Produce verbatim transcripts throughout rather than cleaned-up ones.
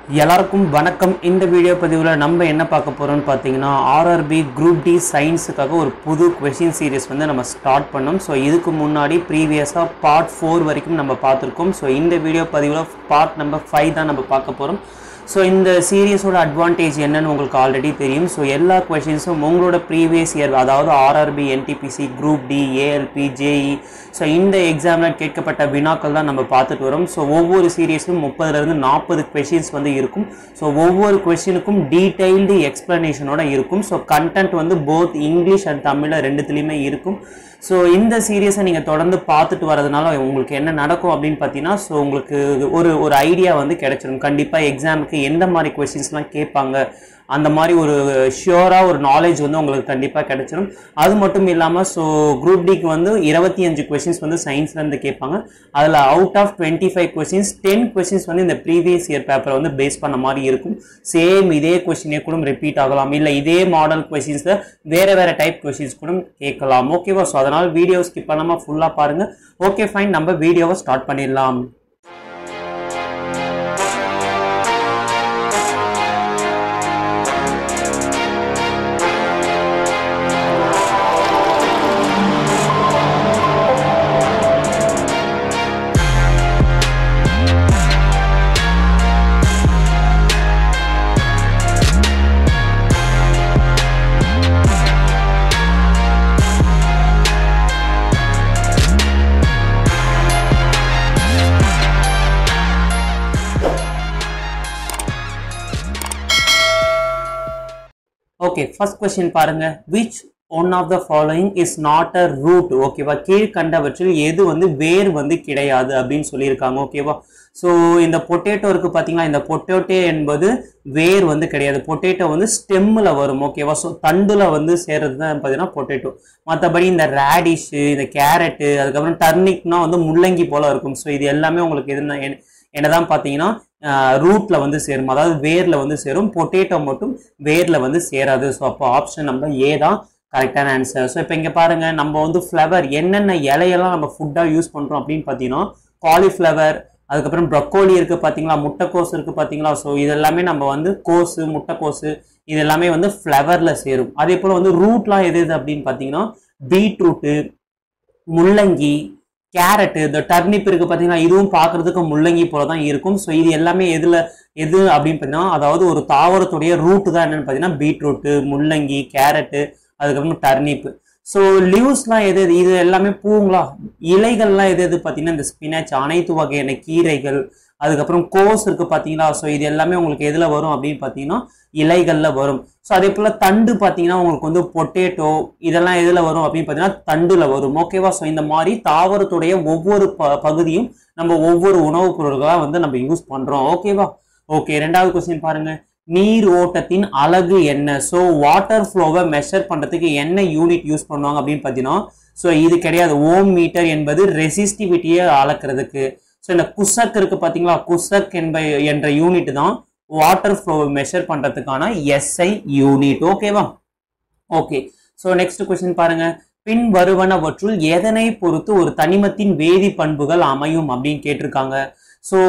எல்லாருக்கும் வணக்கம். இந்த வீடியோ பதிவில் நம்ம என்ன பார்க்க போகிறோம்னு பார்த்தீங்கன்னா ஆர்ஆர்பி குரூப் டி சயின்ஸுக்காக ஒரு புது கொஷின் சீரிஸ் வந்து நம்ம ஸ்டார்ட் பண்ணோம். ஸோ இதுக்கு முன்னாடி ப்ரீவியஸாக பார்ட் ஃபோர் வரைக்கும் நம்ம பார்த்துருக்கோம். ஸோ இந்த வீடியோ பதிவில் பார்ட் நம்பர் ஃபைவ் தான் நம்ம பார்க்க போகிறோம். ஸோ இந்த சீரியஸோட அட்வான்டேஜ் என்னன்னு உங்களுக்கு ஆல்ரெடி தெரியும். ஸோ எல்லா கொஷின்ஸும் உங்களோட ப்ரீவியஸ் இயர், அதாவது RRB, NTPC, group D, ALP, JE, so இந்த எக்ஸாமில் கேட்கப்பட்ட வினாக்கள் தான் நம்ம பார்த்துட்டு வரோம். ஸோ ஒவ்வொரு சீரியஸும் முப்பதுலேருந்து நாற்பது கொஷின்ஸ் வந்து இருக்கும். ஸோ ஒவ்வொரு கொஷினுக்கும் டீட்டெயில்டு எக்ஸ்ப்ளனேஷனோட இருக்கும். ஸோ கண்டென்ட் வந்து போத் இங்கிலீஷ் அண்ட் தமிழில் ரெண்டுத்துலேயுமே இருக்கும். ஸோ இந்த சீரியஸை நீங்கள் தொடர்ந்து பார்த்துட்டு வரதுனால உங்களுக்கு என்ன நடக்கும் அப்படின்னு பார்த்தீங்கன்னா, ஸோ உங்களுக்கு ஒரு ஒரு ஐடியா வந்து கிடைச்சிடும். கண்டிப்பாக எக்ஸாமுக்கு எந்த மாதிரி கொஸ்டின்ஸ்லாம் கேட்பாங்க, அந்த மாதிரி ஒரு ஷியோராக ஒரு நாலேஜ் வந்து உங்களுக்கு கண்டிப்பாக கிடைச்சிடும். அது மட்டும் இல்லாமல் ஸோ குரூப் டிக்கு வந்து இருபத்தி அஞ்சு கொஸ்டின்ஸ் வந்து சயின்ஸ்லேருந்து கேட்பாங்க. அதில் out of twenty five questions ten questions வந்து இந்த ப்ரீவியஸ் இயர் பேப்பரை வந்து பேஸ் பண்ண மாதிரி இருக்கும். சேம் இதே கொஸ்டினே கூட ரிப்பீட் ஆகலாம், இல்லை இதே மாடல் கொஸ்டின்ஸில் வேறு வேறு டைப் கொஸ்டின்ஸ் கூட கேட்கலாம். ஓகேவா? ஸோ அதனால் வீடியோ ஸ்கிப் பண்ணாமல் ஃபுல்லாக பாருங்கள். ஓகே ஃபைன், நம்ம வீடியோவை ஸ்டார்ட் பண்ணிடலாம். ஓகே, ஃபர்ஸ்ட் கொஸ்டின் பாருங்க. which one of the following is not a root? ஓகேவா? கீழ்கண்டவற்றில் எது வந்து வேர் வந்து கிடையாது அப்படின்னு சொல்லியிருக்காங்க. ஓகேவா? ஸோ இந்த பொட்டேட்டோ இருக்கு பார்த்தீங்களா, இந்த பொட்டேட்டோ என்பது வேர் வந்து கிடையாது. பொட்டேட்டோ வந்து ஸ்டெம்மில் வரும். ஓகேவா? ஸோ தண்டில் வந்து சேர்றது தான் பார்த்தீங்கன்னா பொட்டேட்டோ. மற்றபடி இந்த ரேடிஷு, இந்த கேரட்டு, அதுக்கப்புறம் டர்னிக்னா வந்து முள்ளங்கி போல இருக்கும். ஸோ இது எல்லாமே உங்களுக்கு எதுனா என்னதான் பார்த்தீங்கன்னா ரூட்ல வந்து சேரும், அதாவது வேர்ல வந்து சேரும். பொட்டேட்டோ மட்டும் வேர்ல வந்து சேராது. ஸோ அப்போ ஆப்ஷன் நம்பர் ஏ தான் கரெக்டான ஆன்சர். ஸோ இப்போ இங்கே பாருங்க, நம்ம வந்து ஃப்ளவர் என்னென்ன இலையெல்லாம் நம்ம ஃபுட்டாக யூஸ் பண்ணுறோம் அப்படின்னு பார்த்தீங்கன்னா காலிஃப்ளவர், அதுக்கப்புறம் ப்ரொக்கோலி இருக்குது பார்த்தீங்களா, முட்டைக்கோஸ் இருக்குது பார்த்தீங்களா. ஸோ இதெல்லாமே நம்ம வந்து கோஸு, முட்டைக்கோஸு இது எல்லாமே வந்து ஃப்ளவரில் சேரும். அதே போல் வந்து ரூட்லாம் எது எது அப்படின்னு பார்த்தீங்கன்னா பீட்ரூட்டு, முள்ளங்கி, கேரட்டு, இந்த டர்னிப் இருக்கு பார்த்தீங்கன்னா, இதுவும் பார்க்கறதுக்கு முள்ளங்கி போல தான் இருக்கும். ஸோ இது எல்லாமே எதுல எது அப்படின்னு பார்த்தீங்கன்னா, அதாவது ஒரு தாவரத்துடைய ரூட்டு தான் என்னன்னு பார்த்தீங்கன்னா பீட்ரூட்டு, முள்ளங்கி, கேரட்டு, அதுக்கப்புறம் டர்னிப்பு. ஸோ லீவ்ஸ்லாம் எது எது? இது எல்லாமே பூங்களா. இலைகள்லாம் எது எது பார்த்தீங்கன்னா இந்த ஸ்பினாச், அனைத்து வகையான கீரைகள், அதுக்கப்புறம் கோஸ் இருக்கு பார்த்தீங்களா. ஸோ இது எல்லாமே உங்களுக்கு எதில் வரும் அப்படின்னு பார்த்தீங்கன்னா இலைகளில் வரும். ஸோ அதே போல் தண்டு பார்த்தீங்கன்னா உங்களுக்கு வந்து பொட்டேட்டோ இதெல்லாம் எதில் வரும் அப்படின்னு பார்த்தீங்கன்னா தண்டுல வரும். ஓகேவா? ஸோ இந்த மாதிரி தாவரத்துடைய ஒவ்வொரு ப பகுதியும் நம்ம ஒவ்வொரு உணவுப் பொருட்களாக வந்து நம்ம யூஸ் பண்ணுறோம். ஓகேவா? ஓகே, ரெண்டாவது கொஸ்டின் பாருங்க. நீர் ஓட்டத்தின் அலகு என்ன? ஸோ வாட்டர் ஃப்ளோவை மெஷர் பண்ணுறதுக்கு என்ன யூனிட் யூஸ் பண்ணுவாங்க அப்படின்னு பார்த்தீங்கன்னா, ஸோ இது கிடையாது. ஓம் மீட்டர் என்பது ரெசிஸ்டிவிட்டியை அளக்கிறதுக்கு. ஸோ இந்த குசக் இருக்கு பார்த்தீங்களா, குசக் என்ப என்ற யூனிட் தான் வாட்டர் ஃப்ளோவை மெஷர் பண்ணுறதுக்கான எஸ்ஐ யூனிட். ஓகேவா? ஓகே, ஸோ நெக்ஸ்ட் கொஸ்டின் பாருங்க. பின் வருவனவற்றுள் எதனை பொறுத்து ஒரு தனிமத்தின் வேதி பண்புகள் அமையும் அப்படின்னு கேட்டிருக்காங்க. ஸோ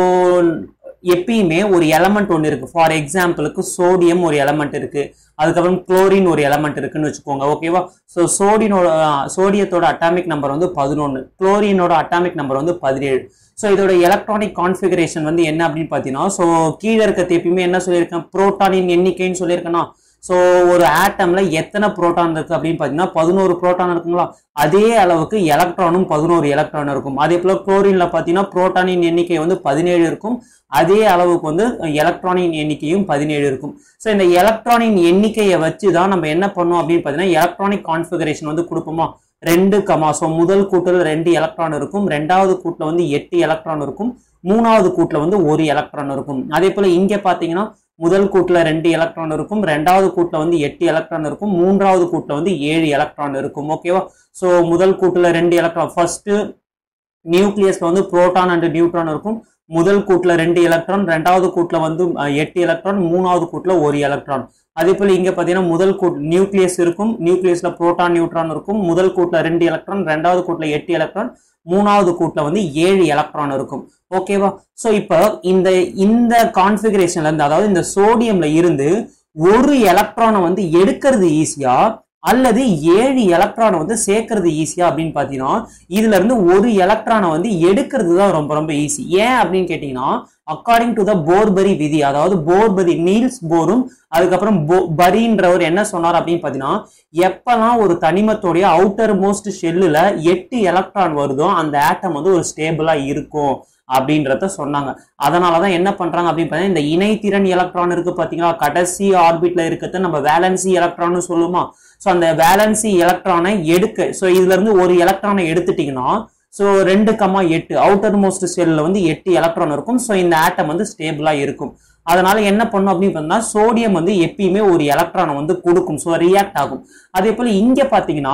எப்பயுமே ஒரு எலமெண்ட் ஒன்று இருக்கு. ஃபார் எக்ஸாம்பிளுக்கு சோடியம் ஒரு எலமெண்ட் இருக்கு, அதுக்கப்புறம் குளோரின் ஒரு எலமெண்ட் இருக்குன்னு வச்சுக்கோங்க. ஓகேவா? ஸோ சோடியனோட சோடியத்தோட அட்டாமிக் நம்பர் வந்து பதினொன்று, குளோரினோட அட்டாமிக் நம்பர் வந்து பதினேழு. ஸோ இதோட எலக்ட்ரானிக் கான்ஃபிகரேஷன் வந்து என்ன அப்படின்னு பார்த்தீங்கன்னா, ஸோ கீழே இருக்கிறது எப்பயுமே என்ன சொல்லியிருக்கேன், புரோட்டானின் எண்ணிக்கைன்னு சொல்லியிருக்கேன்னா. ஸோ ஒரு ஆட்டம்ல எத்தனை புரோட்டான் இருக்கு அப்படின்னு பார்த்தீங்கன்னா பதினோரு புரோட்டான் இருக்குங்களா. அதே அளவுக்கு எலக்ட்ரானும் பதினோரு எலக்ட்ரான் இருக்கும். அதே போல குளோரின்ல பார்த்தீங்கன்னா புரோட்டானின் எண்ணிக்கை வந்து பதினேழு இருக்கும், அதே அளவுக்கு வந்து எலக்ட்ரானின் எண்ணிக்கையும் பதினேழு இருக்கும். ஸோ இந்த எலக்ட்ரானின் எண்ணிக்கையை வச்சு தான் நம்ம என்ன பண்ணோம் அப்படின்னு பார்த்தீங்கன்னா எலக்ட்ரானிக் கான்ஃபிகரேஷன் வந்து கொடுப்போமா. ரெண்டு கமா ஸோ முதல் கூட்டில் ரெண்டு எலக்ட்ரான் இருக்கும், ரெண்டாவது கூட்டில் வந்து எட்டு எலக்ட்ரான் இருக்கும், மூணாவது கூட்டில் வந்து ஒரு எலக்ட்ரான் இருக்கும். அதே போல இங்கே பார்த்தீங்கன்னா முதல் கூட்டில் ரெண்டு எலக்ட்ரான் இருக்கும், ரெண்டாவது கூட்டில் வந்து எட்டு எலக்ட்ரான் இருக்கும், மூன்றாவது கூட்டில் வந்து ஏழு எலக்ட்ரான் இருக்கும். ஓகேவா? ஸோ முதல் கூட்டில் ரெண்டு எலக்ட்ரான், ஃபர்ஸ்ட் நியூக்ளியஸ்ல வந்து புரோட்டான் அண்ட் நியூட்ரான் இருக்கும். முதல் கூட்டில் ரெண்டு எலக்ட்ரான், ரெண்டாவது கூட்டில் வந்து எட்டு எலக்ட்ரான், மூணாவது கூட்டில் ஒரு எலக்ட்ரான். அதே போல இங்க பாத்தீங்கன்னா முதல் கூட் நியூக்ளியஸ் இருக்கும், நியூக்ளியஸ்ல புரோட்டான் நியூட்ரான் இருக்கும். முதல் கூட்ல ரெண்டு எலக்ட்ரான், ரெண்டாவது கூட்ல எட்டு எலக்ட்ரான், மூணாவது கூட்டுல வந்து ஏழு எலக்ட்ரான் இருக்கும். ஓகேவா? சோ இப்போ இந்த இந்த கான்ஃபிகரேஷன்ல இருந்து, அதாவது இந்த சோடியம்ல இருந்து ஒரு எலக்ட்ரானை வந்து எடுக்கிறது ஈஸியா அல்லது ஏழு எலக்ட்ரானை வந்து சேர்க்கறது ஈஸியா அப்படின்னு பாத்தீங்கன்னா, இதுல இருந்து ஒரு எலக்ட்ரானை வந்து எடுக்கிறது தான் ரொம்ப ரொம்ப ஈஸி. ஏன் அப்படின்னு கேட்டீங்கன்னா, அக்கார்டிங் டு த போர்பரி விதி, அதாவது போர்பரி நீல்ஸ் போரும் அதுக்கப்புறம் பரின்றவர் என்ன சொன்னார் அப்படின்னு பாத்தீங்கன்னா, எப்பெல்லாம் ஒரு தனிமத்தோடைய அவுட்டர் மோஸ்ட் ஷெல்லுல எட்டு எலக்ட்ரான் வருதோ அந்த ஆட்டம் வந்து ஒரு ஸ்டேபிளா இருக்கும் அப்படின்றத சொன்னாங்க. அதனாலதான் என்ன பண்றாங்க அப்படின்னு பாத்தீங்கன்னா, இந்த இணைத்திறன் எலக்ட்ரான் இருக்கு பாத்தீங்களா, கடைசி ஆர்பிட்ல இருக்கிறது நம்ம வேலன்சி எலக்ட்ரான் சொல்லுமா. சோ அந்த வேலன்சி எலக்ட்ரானை எடுக்க, சோ இதுல இருந்து ஒரு எலக்ட்ரானை எடுத்துட்டீங்கன்னா சோ ரெண்டு கமா எட்டு அவுட்டர் மோஸ்ட் செல்ல வந்து எட்டு எலக்ட்ரான் இருக்கும். சோ இந்த ஆட்டம் வந்து ஸ்டேபிளா இருக்கும். அதனால என்ன பண்ணும் அப்படின்னு பார்த்தா, சோடியம் வந்து எப்பயுமே ஒரு எலக்ட்ரானை வந்து கொடுக்கும். சோ ரியாக்ட் ஆகும். அதே போல இங்க பாத்தீங்கன்னா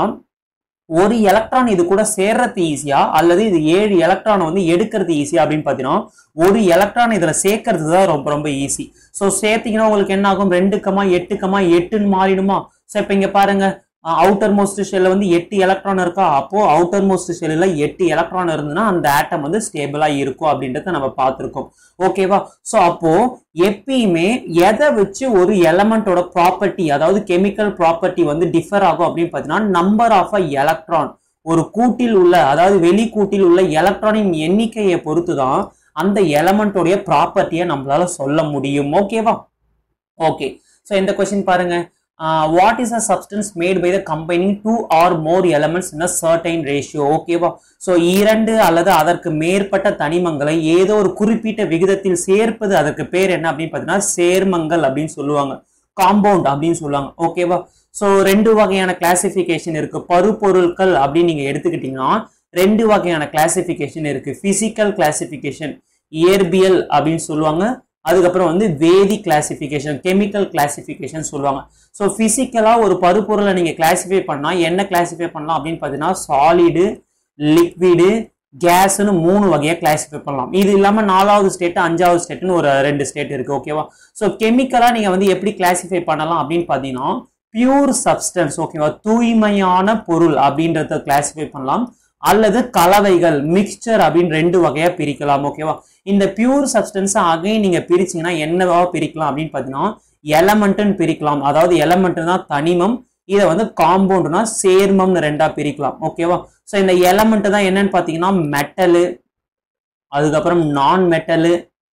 ஒரு எலக்ட்ரான் இது கூட சேர்றது ஈஸியா அல்லது இது ஏழு எலக்ட்ரான் வந்து எடுக்கிறது ஈஸியா அப்படின்னு பாத்தீங்கன்னா, ஒரு எலக்ட்ரான் இதுல சேர்க்கறது தான் ரொம்ப ரொம்ப ஈஸி. சோ சேர்த்தீங்கன்னா உங்களுக்கு என்ன ஆகும், ரெண்டு கமா எட்டு கமா எட்டுன்னு மாறிடுமா. சோ இப்ப இங்க பாருங்க, அவுட்டர் மோஸ்ட் ஷெல்ல வந்து எட்டு எலக்ட்ரான் இருக்கா, அப்போ அவுட்டர் மோஸ்ட் ஷெல்ல எட்டு எலக்ட்ரான் இருந்ததுன்னா அந்த ஆட்டம் வந்து ஸ்டேபிளா இருக்கும் அப்படின்றத நம்ம பார்த்திருக்கோம். ஓகேவா? சோ அப்போ எப்பயுமே எதை வச்சு ஒரு எலமெண்டோட ப்ராப்பர்ட்டி, அதாவது கெமிக்கல் ப்ராப்பர்ட்டி வந்து டிஃபர் ஆகும் அப்படின்னு பாத்தீங்கன்னா, நம்பர் ஆஃப் அ எலக்ட்ரான், ஒரு கூட்டில் உள்ள, அதாவது வெளி கூட்டில் உள்ள எலக்ட்ரானின் எண்ணிக்கையை பொறுத்துதான் அந்த எலமெண்டோடைய ப்ராப்பர்ட்டியை நம்மளால சொல்ல முடியும். ஓகேவா? ஓகே. சோ இந்த கொஸ்டின் பாருங்க, Uh, what is a substance made by the combining two or more elements in a certain ratio? ஓகேவா? சோ இரண்டு அல்லது அதற்கு மேற்பட்ட தனிமங்களை ஏதோ ஒரு குறிப்பிட்ட விகிதத்தில் சேர்ப்பது, அதற்கு பேர் என்ன அப்படின்னு பாத்தீங்கன்னா சேர்மங்கள் அப்படின்னு சொல்லுவாங்க, காம்பவுண்ட் அப்படின்னு சொல்லுவாங்க. ஓகேவா? சோ ரெண்டு வகையான கிளாசிபிகேஷன் இருக்கு. பருப்பொருட்கள் அப்படின்னு நீங்க எடுத்துக்கிட்டீங்கன்னா ரெண்டு வகையான கிளாசிபிகேஷன் இருக்கு. பிசிக்கல் கிளாசிபிகேஷன், இயற்பியல் அப்படின்னு சொல்லுவாங்க. அதுக்கப்புறம் வந்து வேதி கிளாசிபிகேஷன், கெமிக்கல் கிளாசிபிகேஷன் சொல்லுவாங்க. ஸோ பிசிக்கலா ஒரு பருப்பொருளை நீங்க கிளாசிஃபை பண்ணா என்ன கிளாசிஃபை பண்ணலாம் அப்படின்னு பாத்தீங்கன்னா, சாலிடு, லிக்விடு, கேஸ்ன்னு மூணு வகையா கிளாசிஃபை பண்ணலாம். இது இல்லாம நாலாவது ஸ்டேட், அஞ்சாவது ஸ்டேட்னு ஒரு ரெண்டு ஸ்டேட் இருக்கு. ஓகேவா? ஸோ கெமிக்கலா நீங்க வந்து எப்படி கிளாசிஃபை பண்ணலாம் அப்படின்னு பாத்தீங்கன்னா, பியூர் சப்ஸ்டன்ஸ், ஓகேவா, தூய்மையான பொருள் அப்படின்றத கிளாசிஃபை பண்ணலாம். அல்லது கலவைகள், மிக்சர் அப்படின்னு ரெண்டு வகையா பிரிக்கலாம். ஓகேவா? இந்த பியூர் சப்ஸ்டன்ஸ் அகைன் நீங்க பிரிச்சீங்கன்னா என்னவா பிரிக்கலாம் அப்படின்னு பாத்தீங்கன்னா, எலமெண்ட்னு பிரிக்கலாம். அதாவது எலமெண்ட்னா தனிமம், இதை வந்து காம்பவுண்ட்னா சேர்மம்னு ரெண்டா பிரிக்கலாம். ஓகேவா? சோ இந்த எலமெண்ட் தான் என்னன்னு பாத்தீங்கன்னா, மெட்டலு, அதுக்கப்புறம் நான் மெட்டலு,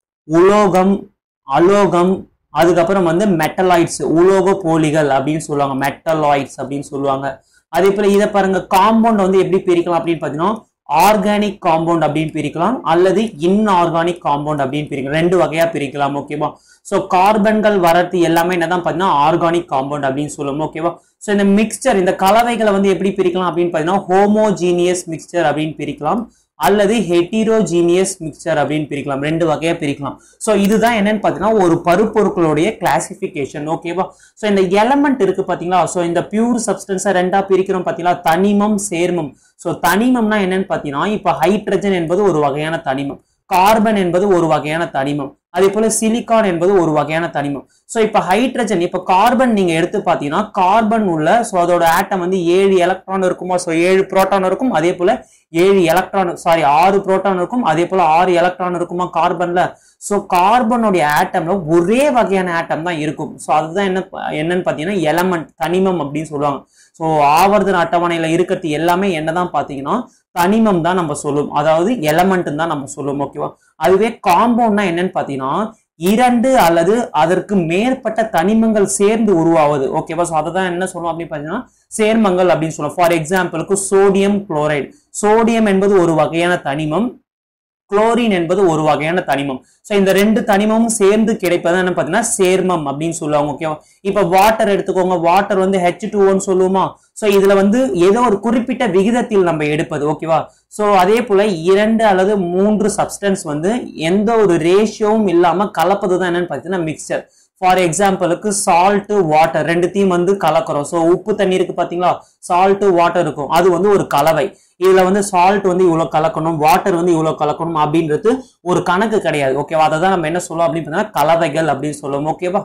உலோகம், அலோகம், அதுக்கப்புறம் வந்து மெட்டலாய்ட்ஸ், உலோக போலிகள் அப்படின்னு சொல்லுவாங்க, மெட்டலாய்ட்ஸ் அப்படின்னு சொல்லுவாங்க. அதே போல இதை பாருங்க, காம்பவுண்ட் வந்து எப்படி பிரிக்கலாம் அப்படின்னு பாத்தீங்கன்னா, ஆர்கானிக் காம்பவுண்ட் அப்படின்னு பிரிக்கலாம் அல்லது இன்ஆர்கானிக் காம்பவுண்ட் அப்படின்னு பிரிக்கலாம். ரெண்டு வகையா பிரிக்கலாம். ஓகேவா? சோ கார்பன்கள் வரது எல்லாமே என்னதான் பாத்தீங்கன்னா ஆர்கானிக் காம்பவுண்ட் அப்படின்னு சொல்லுவோம். ஓகேவா? சோ இந்த மிக்சர், இந்த கலவைகளை வந்து எப்படி பிரிக்கலாம் அப்படின்னு பாத்தீங்கன்னா, ஹோமோஜீனியஸ் மிக்சர் அப்படின்னு பிரிக்கலாம் அல்லது ஹெட்டிரோஜீனியஸ் மிக்சர் அப்படின்னு பிரிக்கலாம். ரெண்டு வகையா பிரிக்கலாம். சோ இதுதான் என்னன்னு பாத்தீங்கன்னா ஒரு பருப்பொருட்களுடைய கிளாசிபிகேஷன். ஓகேவா? சோ இந்த எலமெண்ட் இருக்கு பாத்தீங்களா, சோ இந்த பியூர் சப்ஸ்டன்ஸை ரெண்டா பிரிக்கிறோம் பாத்தீங்களா, தனிமம், சேர்மம். சோ தனிமம்னா என்னன்னு பாத்தீங்கன்னா, இப்ப ஹைட்ரஜன் என்பது ஒரு வகையான தனிமம், கார்பன் என்பது ஒரு வகையான தனிமம், அதே போல சிலிக்கான் என்பது ஒரு வகையான தனிமம். சோ இப்ப ஹைட்ரஜன், இப்ப கார்பன் நீங்க எடுத்து பாத்தீங்கன்னா, கார்பன் உள்ள சோ அதோட ஆட்டம் வந்து ஏழு எலக்ட்ரான் இருக்குமா, சோ ஏழு புரோட்டான் இருக்கும். அதே போல ஏழு எலக்ட்ரான் சாரி ஆறு புரோட்டான் இருக்கும். அதே போல ஆறு எலக்ட்ரான் இருக்குமா கார்பன்ல. சோ கார்பனுடைய ஆட்டம்ல ஒரே வகையான ஆட்டம் தான் இருக்கும். சோ அதுதான் என்ன என்னன்னு பாத்தீங்கன்னா எலமெண்ட், தனிமம் அப்படின்னு சொல்லுவாங்க. சோ ஆவர்த்தன அட்டவணையில இருக்கிறது எல்லாமே என்னதான் பாத்தீங்கன்னா தனிமம் தான் நம்ம சொல்லுவோம், அதாவது எலமெண்ட் தான் நம்ம சொல்லுவோம். ஓகேவா? அதுவே காம்பவுண்ட்னா என்னன்னு பாத்தீங்கன்னா, இரண்டு அல்லது அதற்கு மேற்பட்ட தனிமங்கள் சேர்ந்து உருவாவது. ஓகேவா? சோ அதை தான் என்ன சொல்லுவோம் அப்படின்னு பாத்தீங்கன்னா சேர்மங்கள் அப்படின்னு சொல்லுவோம். ஃபார் எக்ஸாம்பிளுக்கு சோடியம் குளோரைடு, சோடியம் என்பது ஒரு வகையான தனிமம், குளோரின் என்பது ஒரு வகையான தனிமம். சோ இந்த ரெண்டு தனிமமும் சேர்ந்து கிடைப்பது என்ன பாத்தீங்கன்னா சேர்மம் அப்படின்னு சொல்லுவாங்க. ஓகேவா? இப்ப வாட்டர் எடுத்துக்கோங்க, வாட்டர் வந்து ஹெச் டூ ஓன்னு சொல்லுவோமா. சோ இதுல வந்து ஏதோ ஒரு குறிப்பிட்ட விகிதத்தில் நம்ம எடுப்பது. ஓகேவா? சோ அதே போல இரண்டு அல்லது மூன்று சப்ஸ்டன்ஸ் வந்து எந்த ஒரு ரேஷியோவும் இல்லாம கலப்பது தான் என்னன்னு பாத்தீங்கன்னா மிக்சர். ஃபார் எக்ஸாம்பிளுக்கு சால்ட், வாட்டர் ரெண்டுத்தையும் வந்து கலக்கிறோம். சோ உப்பு தண்ணி இருக்கு பாத்தீங்களா, சால்ட் வாட்டர் இருக்கும், அது வந்து ஒரு கலவை. இதுல வந்து சால்ட் வந்து இவ்வளவு கலக்கணும், வாட்டர் வந்து இவ்வளவு கலக்கணும் அப்படின்றது ஒரு கணக்கு கிடையாது. ஓகேவா? அதை தான் நம்ம என்ன சொல்லுவோம் அப்படின்னு பார்த்தீங்கன்னா கலவைகள் அப்படின்னு சொல்லுவோம். ஓகேவா?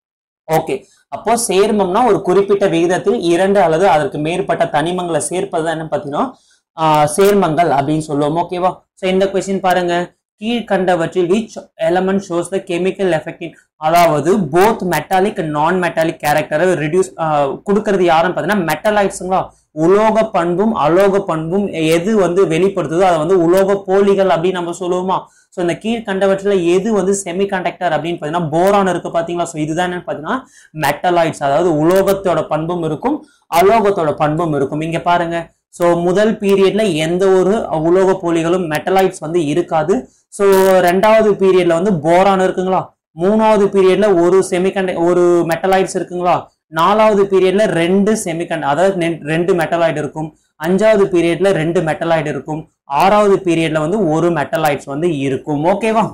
ஓகே. அப்போ சேர்மம்னா ஒரு குறிப்பிட்ட விகிதத்தில் இரண்டு அல்லது அதற்கு மேற்பட்ட தனிமங்களை சேர்ப்பது என்ன பாத்தீங்கன்னா சேர்மங்கள் அப்படின்னு சொல்லுவோம். ஓகேவா? ஸோ இந்த கொஸ்டின் பாருங்க, கீழ்கண்டவற்றில் which element shows the chemical effect in, அதாவது both metallic and non metallic கேரக்டரை reduce கொடுக்கறது யாருன்னு பார்த்தீங்கன்னா மெட்டலைட்ஸுங்களா. உலோக பண்பும் அலோக பண்பும் எது வந்து வெளிப்படுத்துதோ அதை வந்து உலோக போலிகள் அப்படின்னு நம்ம சொல்லுவோமா. ஸோ இந்த கீழ்கண்டவற்றில் எது வந்து செமிகண்டக்டர் அப்படின்னு பார்த்தீங்கன்னா போரான் இருக்கு பார்த்தீங்களா. ஸோ இதுதான் என்னன்னு பார்த்தீங்கன்னா மெட்டலைட்ஸ், அதாவது உலோகத்தோட பண்பும் இருக்கும் அலோகத்தோட பண்பும் இருக்கும். இங்க பாருங்க, ஸோ முதல் பீரியட்ல எந்த ஒரு உலோக போலிகளும் மெட்டலைட்ஸ் வந்து இருக்காது. ஸோ ரெண்டாவது பீரியட்ல வந்து போரான் இருக்குங்களா. மூணாவது பீரியட்ல ஒரு செமிகண்ட ஒரு மெட்டலைட்ஸ் இருக்குங்களா. நாலாவது பீரியட்ல ரெண்டு செமிகண்ட அதாவது ரெண்டு மெட்டலாய்டு இருக்கும். அஞ்சாவது பீரியட்ல ரெண்டு மெட்டலாய்டு இருக்கும். ஆறாவது பீரியட்ல வந்து ஒரு மெட்டலைட்ஸ் வந்து இருக்கும். ஓகேவா?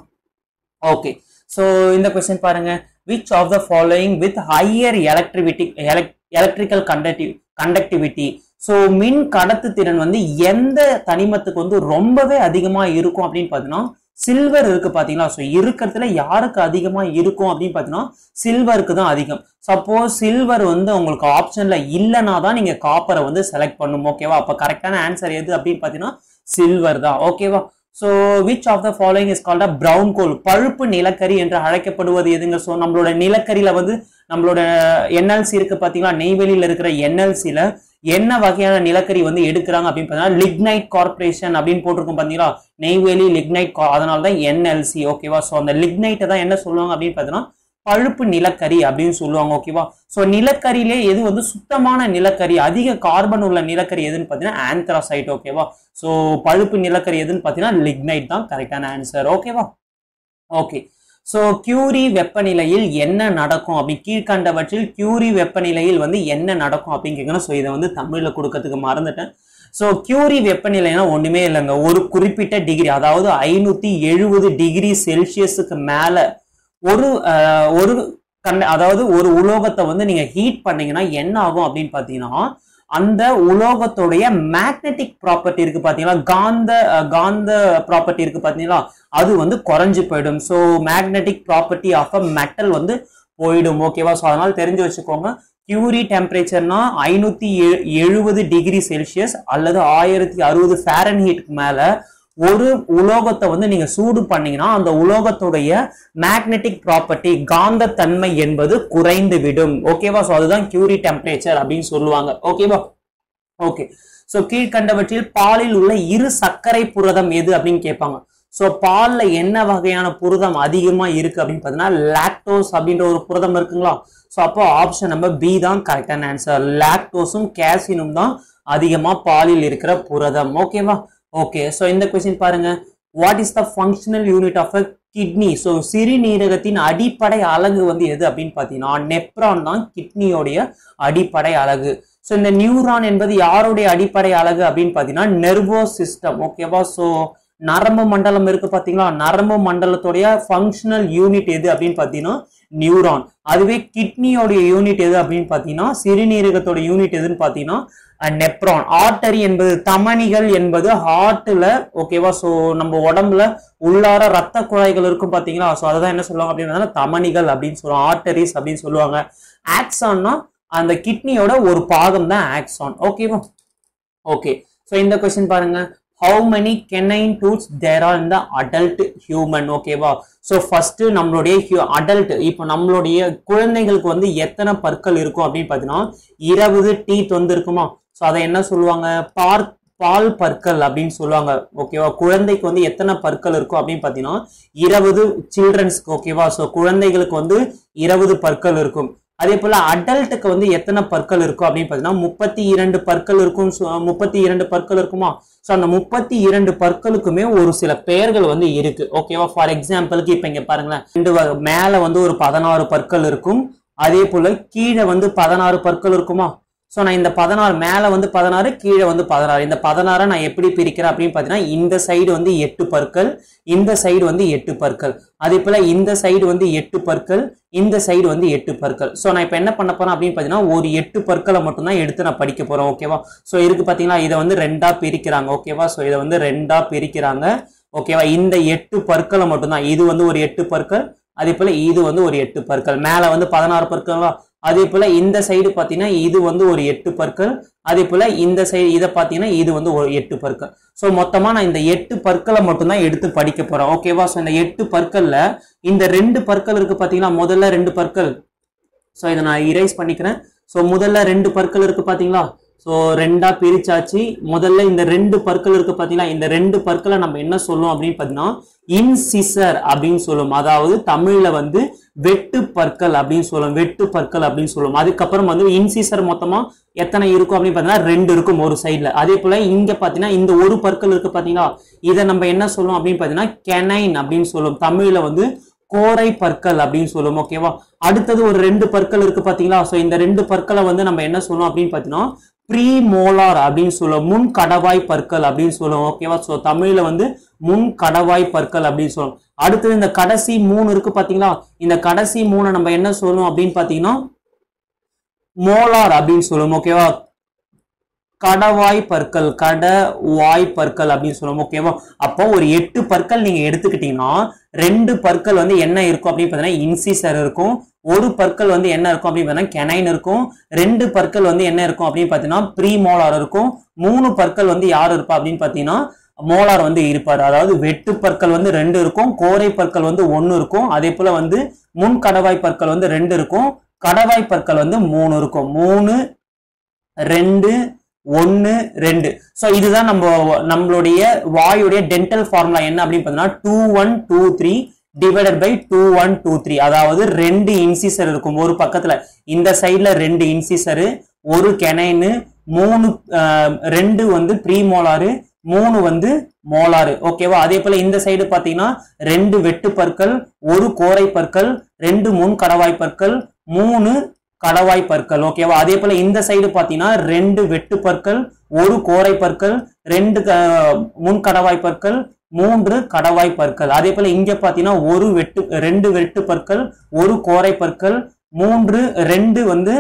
ஓகே, ஸோ இந்த கொஸ்டின் பாருங்க, which of the following with higher electricity electrical conductivity conductivity so மின் கடத்து திறன் வந்து எந்த தனிமத்துக்கு வந்து ரொம்பவே அதிகமா இருக்கும் அப்படின்னு பார்த்தீங்கன்னா சில்வர் இருக்கு பாத்தீங்களா. ஸோ இருக்கிறதுல யாருக்கு அதிகமா இருக்கும் அப்படின்னு பார்த்தீங்கன்னா சில்வருக்கு தான் அதிகம். சப்போஸ் சில்வர் வந்து உங்களுக்கு ஆப்ஷன்ல இல்லைன்னா தான் நீங்க காப்பரை வந்து செலக்ட் பண்ணும். ஓகேவா? அப்ப கரெக்டான ஆன்சர் எது அப்படின்னு பார்த்தீங்கன்னா சில்வர் தான். ஓகேவா? So which of the following is called a brown coal, பழுப்பு நிலக்கரி என்று அழைக்கப்படுவது எதுங்க? ஸோ நம்மளோட நிலக்கரியில வந்து நம்மளோட என்எல்சி இருக்கு பாத்தீங்களா, நெய்வேலியில இருக்கிற என்எல்சில என்ன வகையான நிலக்கரி வந்து எடுக்கிறாங்க அப்படின்னு பார்த்தீங்கன்னா லிக்னைட் கார்பரேஷன் அப்படின்னு போட்டிருக்கோம் பாத்தீங்களா, நெய்வேலி லிக்னைட், அதனால தான் என்எல்சி. ஓகேவா? ஸோ அந்த லிக்னைட்டை தான் என்ன சொல்லுவாங்க அப்படின்னு பார்த்தீங்கன்னா பழுப்பு நிலக்கரி அப்படின்னு சொல்லுவாங்க. ஓகேவா? ஸோ நிலக்கரியிலே எது வந்து சுத்தமான நிலக்கரி, அதிக கார்பன் உள்ள நிலக்கரி எதுன்னு பார்த்தீங்கன்னா ஆந்த்ராசைட். ஓகேவா? ஸோ பழுப்பு நிலக்கரி எதுன்னு பார்த்தீங்கன்னா லிக்னைட் தான் கரெக்டான ஆன்சர். ஓகேவா? ஓகே, ஸோ கியூரி வெப்பநிலையில் என்ன நடக்கும் அப்படி கீழ்கண்டவற்றில் கியூரி வெப்பநிலையில் வந்து என்ன நடக்கும் அப்படின்னு கேட்கணும். ஸோ இதை வந்து தமிழ்ல கொடுக்கறதுக்கு மறந்துட்டேன். ஸோ கியூரி வெப்பநிலைனா ஒண்ணுமே இல்லைங்க, ஒரு குறிப்பிட்ட டிகிரி, அதாவது ஐநூத்தி எழுபது டிகிரி செல்சியஸுக்கு மேல ஒரு ஒரு கண்ட அதாவது ஒரு உலோகத்தை வந்து நீங்க ஹீட் பண்ணீங்கன்னா என்ன ஆகும் அப்படின்னு பாத்தீங்கன்னா அந்த உலோகத்துடைய மேக்னெட்டிக் ப்ராப்பர்ட்டி இருக்கு பாத்தீங்களா, காந்த காந்த ப்ராப்பர்ட்டி இருக்கு பாத்தீங்களா, அது வந்து குறைஞ்சு போயிடும். So magnetic property of a metal வந்து போயிடும். ஓகேவா? ஸோ அதனால தெரிஞ்சு வச்சுக்கோங்க, கியூரி டெம்பரேச்சர்னா ஐநூத்தி எழுபது டிகிரி செல்சியஸ் அல்லது ஆயிரத்தி அறுபது ஃபாரன்ஹீட்டுக்கு மேல ஒரு உலோகத்தை வந்து நீங்க சூடு பண்ணீங்கன்னா அந்த உலோகத்துடைய மேக்னெட்டிக் ப்ராப்பர்ட்டி காந்த தன்மை என்பது குறைந்து விடும். ஓகேவா? ஸோ அதுதான் கியூரி டெம்பரேச்சர் அப்படின்னு சொல்லுவாங்க. ஓகேவா? ஓகே, ஸோ கீழ்கண்டவற்றில் பாலில் உள்ள இரு சர்க்கரை புரதம் எது அப்படின்னு கேட்பாங்க. ஸோ பால்ல என்ன வகையான புரதம் அதிகமா இருக்கு அப்படின்னு பார்த்தீங்கன்னா லாக்டோஸ் அப்படின்ற ஒரு புரதம் இருக்குங்களா. ஸோ அப்போ ஆப்ஷன் நம்பர் பி தான் கரெக்டான ஆன்சர். லாக்டோஸும் கேசினும் தான் அதிகமா பாலில் இருக்கிற புரதம். ஓகேவா? ஓகே, ஸோ இந்த கொஸ்டின் பாருங்க, what is the functional unit of a kidney? So சிறுநீரகத்தின் அடிப்படை அலகு வந்து எது அப்படின்னு பார்த்தீங்கன்னா நெப்ரான் தான் கிட்னியோடைய அடிப்படை அலகு. ஸோ இந்த நியூரான் என்பது யாருடைய அடிப்படை அலகு அப்படின்னு பார்த்தீங்கன்னா நெர்வஸ் சிஸ்டம். ஓகேவா? ஸோ நரம்பு மண்டலம் இருக்கு பாத்தீங்களா, நரம்பு மண்டலத்துடைய ஃபங்க்ஷனல் யூனிட் எது அப்படின்னு பார்த்தீங்கன்னா நியூரான். அதுவே கிட்னியோடைய யூனிட் எது அப்படின்னு பார்த்தீங்கன்னா சிறுநீரகத்தோட யூனிட் எதுன்னு பார்த்தீங்கன்னா நெப்ரான். ஆர்டரி என்பது தமனிகள் என்பது ஹார்ட்ல. ஓகேவா? ஸோ நம்ம உடம்புல உள்ளார ரத்த குழாய்கள் இருக்கும் பாத்தீங்களா, ஸோ அதான் என்ன சொல்லுவாங்க அப்படின்னு தமனிகள் அப்படின்னு சொல்லுவாங்க, ஆர்டரிஸ் அப்படின்னு சொல்லுவாங்க. ஆக்சான்னா அந்த கிட்னியோட ஒரு பாகம் தான் ஆக்சான். ஓகேவா? ஓகே, ஸோ இந்த கொஸ்டின் பாருங்க, how many canine tooth there are in the adult human? ஓகேவா? ஸோ ஃபர்ஸ்ட் நம்மளுடைய அடல்ட், இப்போ நம்மளுடைய குழந்தைகளுக்கு வந்து எத்தனை பற்கள் இருக்கும் அப்படின்னு பார்த்தீங்கன்னா இருபது டீத் வந்து இருக்குமா. ஸோ அதை என்ன சொல்லுவாங்க, பார் பால் பற்கள் அப்படின்னு சொல்லுவாங்க. ஓகேவா? குழந்தைக்கு வந்து எத்தனை பற்கள் இருக்கும் அப்படின்னு பார்த்தீங்கன்னா இருபது சில்ட்ரன்ஸ்க்கு. ஓகேவா? ஸோ குழந்தைகளுக்கு வந்து இருபது பற்கள் இருக்கும். அதே போல அடல்ட்டுக்கு வந்து எத்தனை பற்கள் இருக்கும் அப்படின்னு பார்த்தீங்கன்னா முப்பத்தி இரண்டு பற்கள் இருக்கும். முப்பத்தி இரண்டு பற்கள் இருக்குமா. ஸோ அந்த முப்பத்தி இரண்டு பற்களுக்குமே ஒரு சில பெயர்கள் வந்து இருக்கு. ஓகேவா? ஃபார் எக்ஸாம்பிளுக்கு இப்ப இங்க பாருங்களேன், ரெண்டு மேல வந்து ஒரு பதினாறு பற்கள் இருக்கும், அதே போல கீழே வந்து பதினாறு பற்கள் இருக்குமா. ஸோ நான் இந்த பதினாறு மேல வந்து பதினாறு, கீழே வந்து பதினாறு, இந்த பதினாறை நான் எப்படி பிரிக்கிறேன் அப்படின்னு பார்த்தீங்கன்னா இந்த சைடு வந்து எட்டு பற்கள், இந்த சைடு வந்து எட்டு பற்கள், அதே போல இந்த சைடு வந்து எட்டு பற்கள், இந்த சைடு வந்து எட்டு பற்கள். ஸோ நான் இப்போ என்ன பண்ண போறேன் அப்படின்னு பார்த்தீங்கன்னா ஒரு எட்டு பற்களை மட்டும்தான் எடுத்து நான் படிக்க போறேன். ஓகேவா? ஸோ இருக்கு பார்த்தீங்களா, இதை வந்து ரெண்டா பிரிக்கிறாங்க. ஓகேவா? ஸோ இதை வந்து ரெண்டா பிரிக்கிறாங்க. ஓகேவா? இந்த எட்டு பற்களை மட்டும்தான், இது வந்து ஒரு எட்டு பற்கள், அதே போல இது வந்து ஒரு எட்டு பற்கள், மேல வந்து பதினாறு பற்கள். அதே போல இந்த சைடு பாத்தீங்கன்னா இது வந்து ஒரு எட்டு பற்கள், அதே போல இந்த சைடு இதை பார்த்தீங்கன்னா இது வந்து ஒரு எட்டு பற்கள். ஸோ மொத்தமா நான் இந்த எட்டு பற்களை மட்டும் தான் எடுத்து படிக்க போறேன். ஓகேவா? ஸோ இந்த எட்டு பற்கள்ல இந்த ரெண்டு பற்கள் இருக்கு பாத்தீங்கன்னா, முதல்ல ரெண்டு பற்கள். ஸோ இதை நான் இரேஸ் பண்ணிக்கிறேன். ஸோ முதல்ல ரெண்டு பற்கள் இருக்கு பாத்தீங்களா? ஸோ ரெண்டா பிரிச்சாச்சு. முதல்ல இந்த ரெண்டு பற்கள் இருக்கு பாத்தீங்களா? இந்த ரெண்டு பற்களை நம்ம என்ன சொல்லுவோம் அப்படின்னு பாத்தீங்கன்னா இன்சிசர் அப்படின்னு சொல்லுவோம். அதாவது தமிழ்ல வந்து வெட்டு பற்கள் அப்படின்னு சொல்லுவோம். வெட்டு பற்கள் அப்படின்னு சொல்லுவோம். அதுக்கப்புறம் வந்து இன்சிசர் மொத்தமா எத்தனை இருக்கும் அப்படின்னு பாத்தீங்கன்னா ரெண்டு இருக்கும் ஒரு சைட்ல. அதே போல இங்க பாத்தீங்கன்னா இந்த ஒரு பற்கள் இருக்கு பாத்தீங்களா? இதை நம்ம என்ன சொல்லுவோம் அப்படின்னு பாத்தீங்கன்னா கெனைன் அப்படின்னு சொல்லுவோம். தமிழ்ல வந்து கோரை பற்கள் அப்படின்னு சொல்லுவோம். ஓகேவா? அடுத்தது ஒரு ரெண்டு பற்கள் இருக்கு பாத்தீங்களா? சோ இந்த ரெண்டு பற்களை வந்து நம்ம என்ன சொல்லுவோம் அப்படின்னு பாத்தீங்கன்னா ப்ரீமோலார் அப்படின்னு சொல்லுவோம். முன் கடவாய் பற்கள் அப்படின்னு சொல்லுவோம். ஓகேவா? சோ தமிழ்ல வந்து முன் கடவாய் பற்கள் அப்படின்னு சொல்லுவோம். அடுத்தது இந்த கடைசி மூணு இருக்கு பாத்தீங்களா? இந்த கடைசி மூணு நம்ம என்ன சொல்லுவோம் அப்படின்னு பாத்தீங்கன்னா மோலார் அப்படின்னு சொல்லுவோம். ஓகேவா? கடவாய் பற்கள், கடவாய் பற்கள் அப்படின்னு சொல்லுவோம். ஓகேவா? அப்போ ஒரு எட்டு பற்கள் நீங்க எடுத்துக்கிட்டீங்கன்னா ரெண்டு பற்கள் வந்து என்ன இருக்கும் அப்படின்னு பாத்தீங்கன்னா இன்சிசர் இருக்கும். ஒரு பற்கள் வந்து என்ன இருக்கும் அப்படின்னு பாத்தீங்கன்னா கெனைன் இருக்கும். ரெண்டு பற்கள் வந்து என்ன இருக்கும் அப்படின்னு பாத்தீங்கன்னா ப்ரீமோலார் இருக்கும். மூணு பற்கள் வந்து யார் இருப்பா அப்படின்னு பாத்தீங்கன்னா மோலார் வந்து இருப்பாரு. அதாவது வெட்டு பற்கள் வந்து ரெண்டு இருக்கும், கோரை பற்கள் வந்து ஒன்னு இருக்கும். அதே போல வந்து முன் கடவாய் பற்கள் வந்து ரெண்டு இருக்கும், கடவாய் பற்கள் வந்து மூணு இருக்கும். மூணு ரெண்டு ஒன்னு ரெண்டு. சோ இதுதான் நம்ம நம்மளுடைய வாயுடைய டென்டல் ஃபார்முலா என்ன அப்படின்னு பாத்தீங்கன்னா two one two three divided by two one two three. அதாவது ரெண்டு இன்சிசர் இருக்கும் ஒரு பக்கத்துல. இந்த சைட்ல ரெண்டு இன்சிசரு, ஒரு கெனைனு, மூணு ரெண்டு வந்து ப்ரீமோலாரு, மூணு வந்து மோலாரு. ஓகேவா? அதே போல இந்த சைடு பாத்தீங்கன்னா ரெண்டு வெட்டு பற்கள், ஒரு கோரை பற்கள், ரெண்டு முன் கடவாய் பற்கள், மூணு கடவாய் பற்கள். ஓகேவா? அதே போல இந்த சைடு பாத்தீங்கன்னா ரெண்டு வெட்டு பற்கள், ஒரு கோரை பற்கள், ரெண்டு முன் கடவாய் பற்கள், மூன்று கடவாய் பற்கள். அதே போல இங்க பாத்தீங்கன்னா ஒரு வெட்டு ரெண்டு வெட்டு பற்கள், ஒரு கோரை பற்கள், மூன்று ரெண்டு வந்து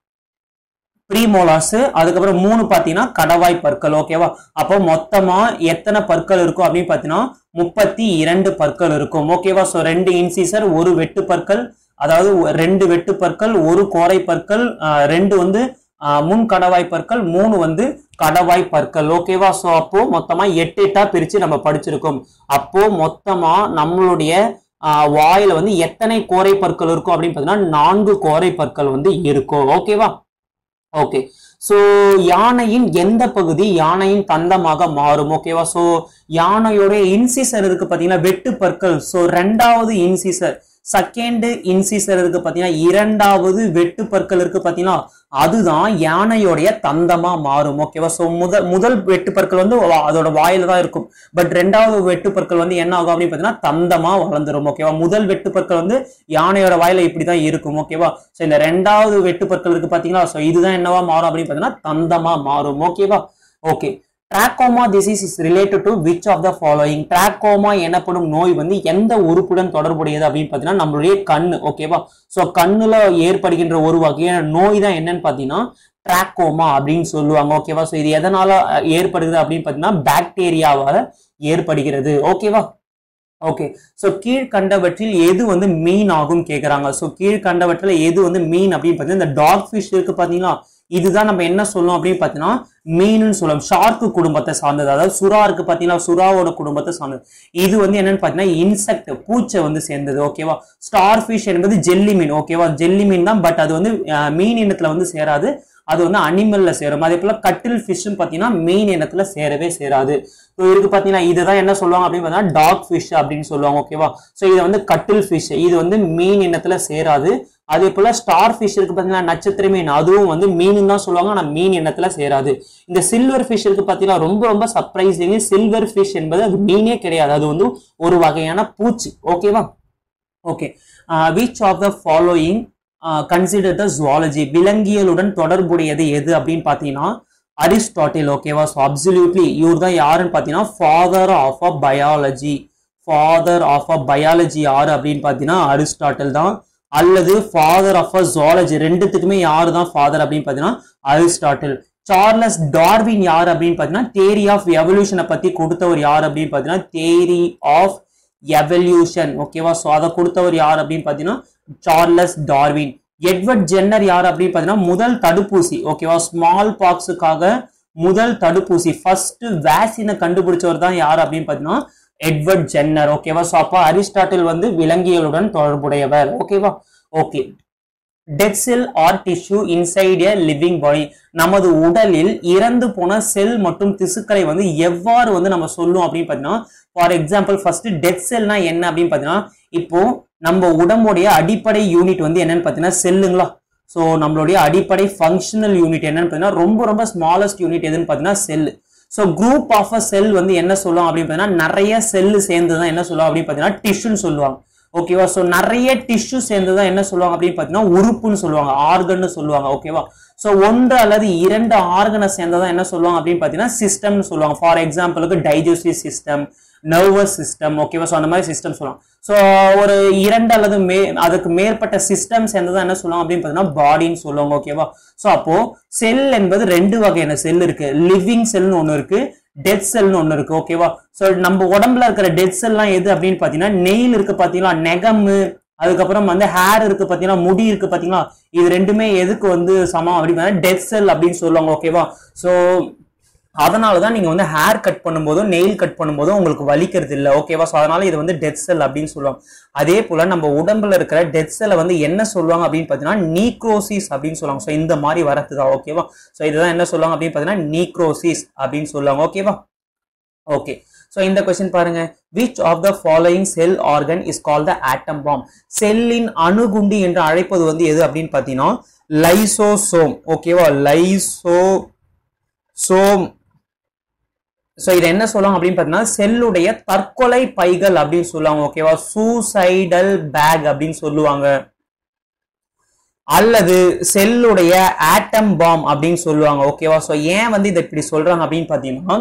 ப்ரீமோலாஸ், அதுக்கப்புறம் மூணு பாத்தீங்கன்னா கடவாய் பற்கள். ஓகேவா? அப்போ மொத்தமா எத்தனை பற்கள் இருக்கும் அப்படின்னு பாத்தீங்கன்னா முப்பத்தி இரண்டு பற்கள் இருக்கும். ஓகேவா? சோ ரெண்டு இன்சிசர், ஒரு வெட்டு பற்கள், அதாவது ரெண்டு வெட்டு பற்கள், ஒரு கோரை பற்கள், ரெண்டு வந்து முன் கடவாய் பற்கள், மூணு வந்து கடவாய் பற்கள். ஓகேவா? சோ அப்போ மொத்தமா எட்டு எட்டா பிரிச்சு நம்ம படிச்சிருக்கோம். அப்போ மொத்தமா நம்மளுடைய வாயில வந்து எத்தனை கோரை பற்கள் இருக்கும் அப்படின்னு பாத்தீங்கன்னா நான்கு கோரை பற்கள் வந்து இருக்கும். ஓகேவா? ஓகே. சோ யானையின் எந்த பகுதி யானையின் தந்தமாக மாறும்? ஓகேவா? சோ யானையோட இன்சிசர் இருக்கு பாத்தீங்கன்னா வெட்டு பற்கள். சோ ரெண்டாவது இன்சிசர், செகண்ட் இன்சிசர் இருக்கு பாத்தீங்கன்னா இரண்டாவது வெட்டு பற்கள் இருக்கு பாத்தீங்கன்னா அதுதான் யானையோடைய தந்தமா மாறும். ஓகேவா? சோ முதல் முதல் வெட்டு பற்கள் வந்து அதோட வாயில தான் இருக்கும். பட் ரெண்டாவது வெட்டு பற்கள் வந்து என்ன ஆகும் அப்படின்னு பாத்தீங்கன்னா தந்தமா வளர்ந்துரும். ஓகேவா? முதல் வெட்டு பற்கள் வந்து யானையோட வாயில இப்படிதான் இருக்கும். ஓகேவா? சோ இந்த ரெண்டாவது வெட்டு பற்கள் இருக்கு பாத்தீங்களா? சோ இதுதான் என்னவா மாறும் அப்படின்னு பாத்தீங்கன்னா தந்தமா மாறும். ஓகேவா? Okay. Trachoma disease is related to which of the following? Trachoma எனப்படும் நோய் வந்து எந்த உறுப்புடன் தொடர்புடையது அப்படின்னு பாத்தீங்கன்னா நம்மளுடைய கண்ணு. ஓகேவா? சோ கண்ணுல ஏற்படுகின்ற ஒரு வகையான நோய் தான் என்னன்னு பாத்தீங்கன்னா Trachoma அப்படின்னு சொல்லுவாங்க. ஓகேவா? சோ இது எதனால ஏற்படுகிறது அப்படின்னு பாத்தீங்கன்னா பாக்டீரியாவால ஏற்படுகிறது. ஓகேவா? ஓகே. சோ கீழ்கண்டவற்றில் எது வந்து மீன் ஆகும் கேக்குறாங்க. சோ கீழ்கண்டவற்றில் எது வந்து மீன் அப்படின்னு பாத்தீங்கன்னா இந்த டாக் ஃபிஷ் இருக்கு பாத்தீங்களா, இதுதான் நம்ம என்ன சொல்லுவோம் அப்படின்னு பாத்தீங்கன்னா மீன் சொல்லுவோம். ஷார்க்கு குடும்பத்தை சார்ந்தது. அதாவது சுறா இருக்கு பாத்தீங்கன்னா சுறாவோட குடும்பத்தை சார்ந்தது. இது வந்து என்னன்னு பாத்தீங்கன்னா இன்செக்ட், பூச்சை வந்து சேர்ந்தது. ஓகேவா? ஸ்டார் ஃபிஷ் என்பது ஜெல்லி மீன். ஓகேவா? ஜெல்லி மீன் தான், பட் அது வந்து மீன் இனத்துல வந்து சேராது, அது வந்து அனிமல்ல சேரும். அதே போல கட்டில் ஃபிஷ் பாத்தீங்கன்னா மீன் இனத்துல சேரவே சேராது. இருக்கு பாத்தீங்கன்னா இதுதான் என்ன சொல்லுவாங்க அப்படின்னு பாத்தீங்கன்னா டாக் ஃபிஷ் அப்படின்னு சொல்லுவாங்க. ஓகேவா? சோ இது வந்து கட்டில் ஃபிஷ், இது வந்து மீன் இனத்துல சேராது. அதே போல ஸ்டார் ஃபிஷ் இருக்கு பாத்தீங்கன்னா நட்சத்திர மீன், அதுவும் வந்து மீன் தான் சொல்லுவாங்க, ஆனா மீன் இனத்துல சேராது. இந்த சில்வர் ஃபிஷ் இருக்கு பாத்தீங்கன்னா ரொம்ப ரொம்ப சர்ப்ரைசிங், சில்வர் ஃபிஷ் என்பது அது மீனே கிடையாது, அது வந்து ஒரு வகையான பூச்சி. ஓகேவா? Okay. Which of the following consider the zoology? விலங்கியலுடன் தொடர்புடையது எது அப்படின்னு பாத்தீங்கன்னா அரிஸ்டாட்டில். ஓகேவா? ஸோ அப்சல்யூட்லி இவர் தான் யாருன்னு பாத்தீங்கன்னா father of a biology. Father of a biology யாரு அப்படின்னு பாத்தீங்கன்னா அரிஸ்டாட்டில் தான், அல்லது ஃபாதர் ஆஃப் அ ஜுவாலஜி, ரெண்டுத்துக்குமே யாரு தான் ஃபாதர் அப்படின்னு பாத்தீங்கன்னா அரிஸ்டாட்டில். சார்லஸ் டார்வின் யார் அப்படின்னு பாத்தீங்கன்னா தியரி ஆஃப் எவல்யூஷனை பத்தி கொடுத்தவர் யார் அப்படின்னு பாத்தீங்கன்னா தியரி ஆஃப் எவல்யூஷன். ஓகேவா? ஸோ அதை கொடுத்தவர் யார் அப்படின்னு பாத்தீங்கன்னா சார்லஸ் டார்வின். எட்வர்ட் ஜென்னர் யார் அப்படின்னு பார்த்தீங்கன்னா முதல் தடுப்பூசி ஓகேவா ஸ்மால் பாக்ஸுக்காக முதல் தடுப்பூசி ஃபர்ஸ்ட் வேக்சினை கண்டுபிடிச்சவர் தான் யார் அப்படின்னு பார்த்தீங்கன்னா எட்வர்ட் ஜென்னர் ஓகேவா. ஸோ அப்போ அரிஸ்டாட்டில் வந்து விலங்கியலுடன் தொடர்புடையவர் ஓகேவா. Okay, dead cell or tissue inside a living body, நமது உடலில் இறந்து போன செல் மற்றும் திசுக்களை வந்து எவ்வாறு வந்து நம்ம சொல்லும் அப்படின்னு பார்த்தீங்கன்னா ஃபார் எக்ஸாம்பிள் ஃபர்ஸ்ட் டெட் செல்னா என்ன அப்படின்னு பார்த்தீங்கன்னா இப்போ நம்ம உடம்புடைய அடிப்படை யூனிட் வந்து என்னன்னு பார்த்தீங்கன்னா செல்லுங்களா. ஸோ நம்மளுடைய அடிப்படை ஃபங்க்ஷனல் யூனிட் என்னன்னு பார்த்தீங்கன்னா ரொம்ப ரொம்ப ஸ்மாலஸ்ட் யூனிட் எதுன்னு பார்த்தீங்கன்னா cell. So group of a cell வந்து என்ன சொல்லுவோம் அப்படின்னு பார்த்தீங்கன்னா நிறைய செல்லு சேர்ந்து தான் என்ன சொல்லுவோம் அப்படின்னு பார்த்தீங்கன்னா டிஷ்யூன்னு சொல்லுவாங்க ஓகேவா. ஸோ நிறைய டிஷ்யூ சேர்ந்து தான் என்ன சொல்லுவாங்க அப்படின்னு பார்த்தீங்கன்னா உறுப்புன்னு சொல்லுவாங்க, ஆர்கன்னு சொல்லுவாங்க ஓகேவா. ஸோ ஒன்று அல்லது இரண்டு ஆர்கனை சேர்ந்ததான் என்ன சொல்லுவாங்க அப்படின்னு பார்த்தீங்கன்னா சிஸ்டம்னு சொல்லுவாங்க. ஃபார் எக்ஸாம்பிளுக்கு டைஜஸ்டிவ் சிஸ்டம், நர்வஸ் சிஸ்டம் ஓகேவா. ஸோ அந்த மாதிரி சிஸ்டம் சொல்லுவாங்க. ஸோ ஒரு இரண்டு அல்லது மே அதுக்கு மேற்பட்ட சிஸ்டம் சேர்ந்ததான் என்ன சொல்லுவாங்க அப்படின்னு பார்த்தீங்கன்னா பாடின்னு சொல்லுவாங்க ஓகேவா. ஸோ அப்போ செல் என்பது ரெண்டு வகையான செல் இருக்கு, லிவிங் செல்னு ஒன்று இருக்கு, டெத் செல்னு ஒன்று இருக்கு ஓகேவா. ஸோ நம்ம உடம்புல இருக்கிற டெத் செல்லாம் எது அப்படின்னு பார்த்தீங்கன்னா நெயில் இருக்கு பார்த்தீங்களா, நெகமு, அதுக்கப்புறம் வந்து ஹேர் இருக்கு பார்த்தீங்கன்னா, முடி இருக்கு பார்த்தீங்களா, இது ரெண்டுமே எதுக்கு வந்து சமம் அப்படின்னு டெத் செல் அப்படின்னு சொல்லுவாங்க ஓகேவா. ஸோ அதனால தான் நீங்க வந்து ஹேர் கட் பண்ணும்போதும் நெயில் கட் பண்ணும்போதும் உங்களுக்கு வலிக்கிறது இல்லை ஓகேவா. ஸோ அதனால இது வந்து டெத் செல் அப்படின்னு சொல்லுவாங்க. அதே போல நம்ம உடம்புல இருக்கிற டெத் செல்லை வந்து என்ன சொல்லுவாங்க அப்படின்னு பார்த்தீங்கன்னா நீக்ரோசிஸ் அப்படின்னு சொல்லுவாங்க. ஸோ இந்த மாதிரி வரதுதான் ஓகேவா. ஸோ இதுதான் என்ன சொல்லுவாங்க அப்படின்னு பார்த்தீங்கன்னா நீக்ரோசிஸ் அப்படின்னு சொல்லுவாங்க ஓகேவா. ஓகே, ஸோ இந்த கொஸ்டின் பாருங்க, which of the following cell organ is called the atom bomb? செல்லின் அணுகுண்டி என்று அழைப்பது வந்து எது அப்படின்னு பார்த்தீங்கன்னா லைசோசோம் ஓகேவா. லைசோசோம். ஸோ இதை என்ன சொல்லுவாங்க அப்படின்னு பார்த்தீங்கன்னா செல்லுடைய தற்கொலை பைகள் அப்படின்னு சொல்லுவாங்க ஓகேவா. சூசைடல் பேக் அப்படின்னு சொல்லுவாங்க, அல்லது செல்லுடைய ஆட்டம் பாம் அப்படின்னு சொல்லுவாங்க ஓகேவா. ஸோ ஏன் வந்து இதை இப்படி சொல்றாங்க அப்படின்னு பார்த்தீங்கன்னா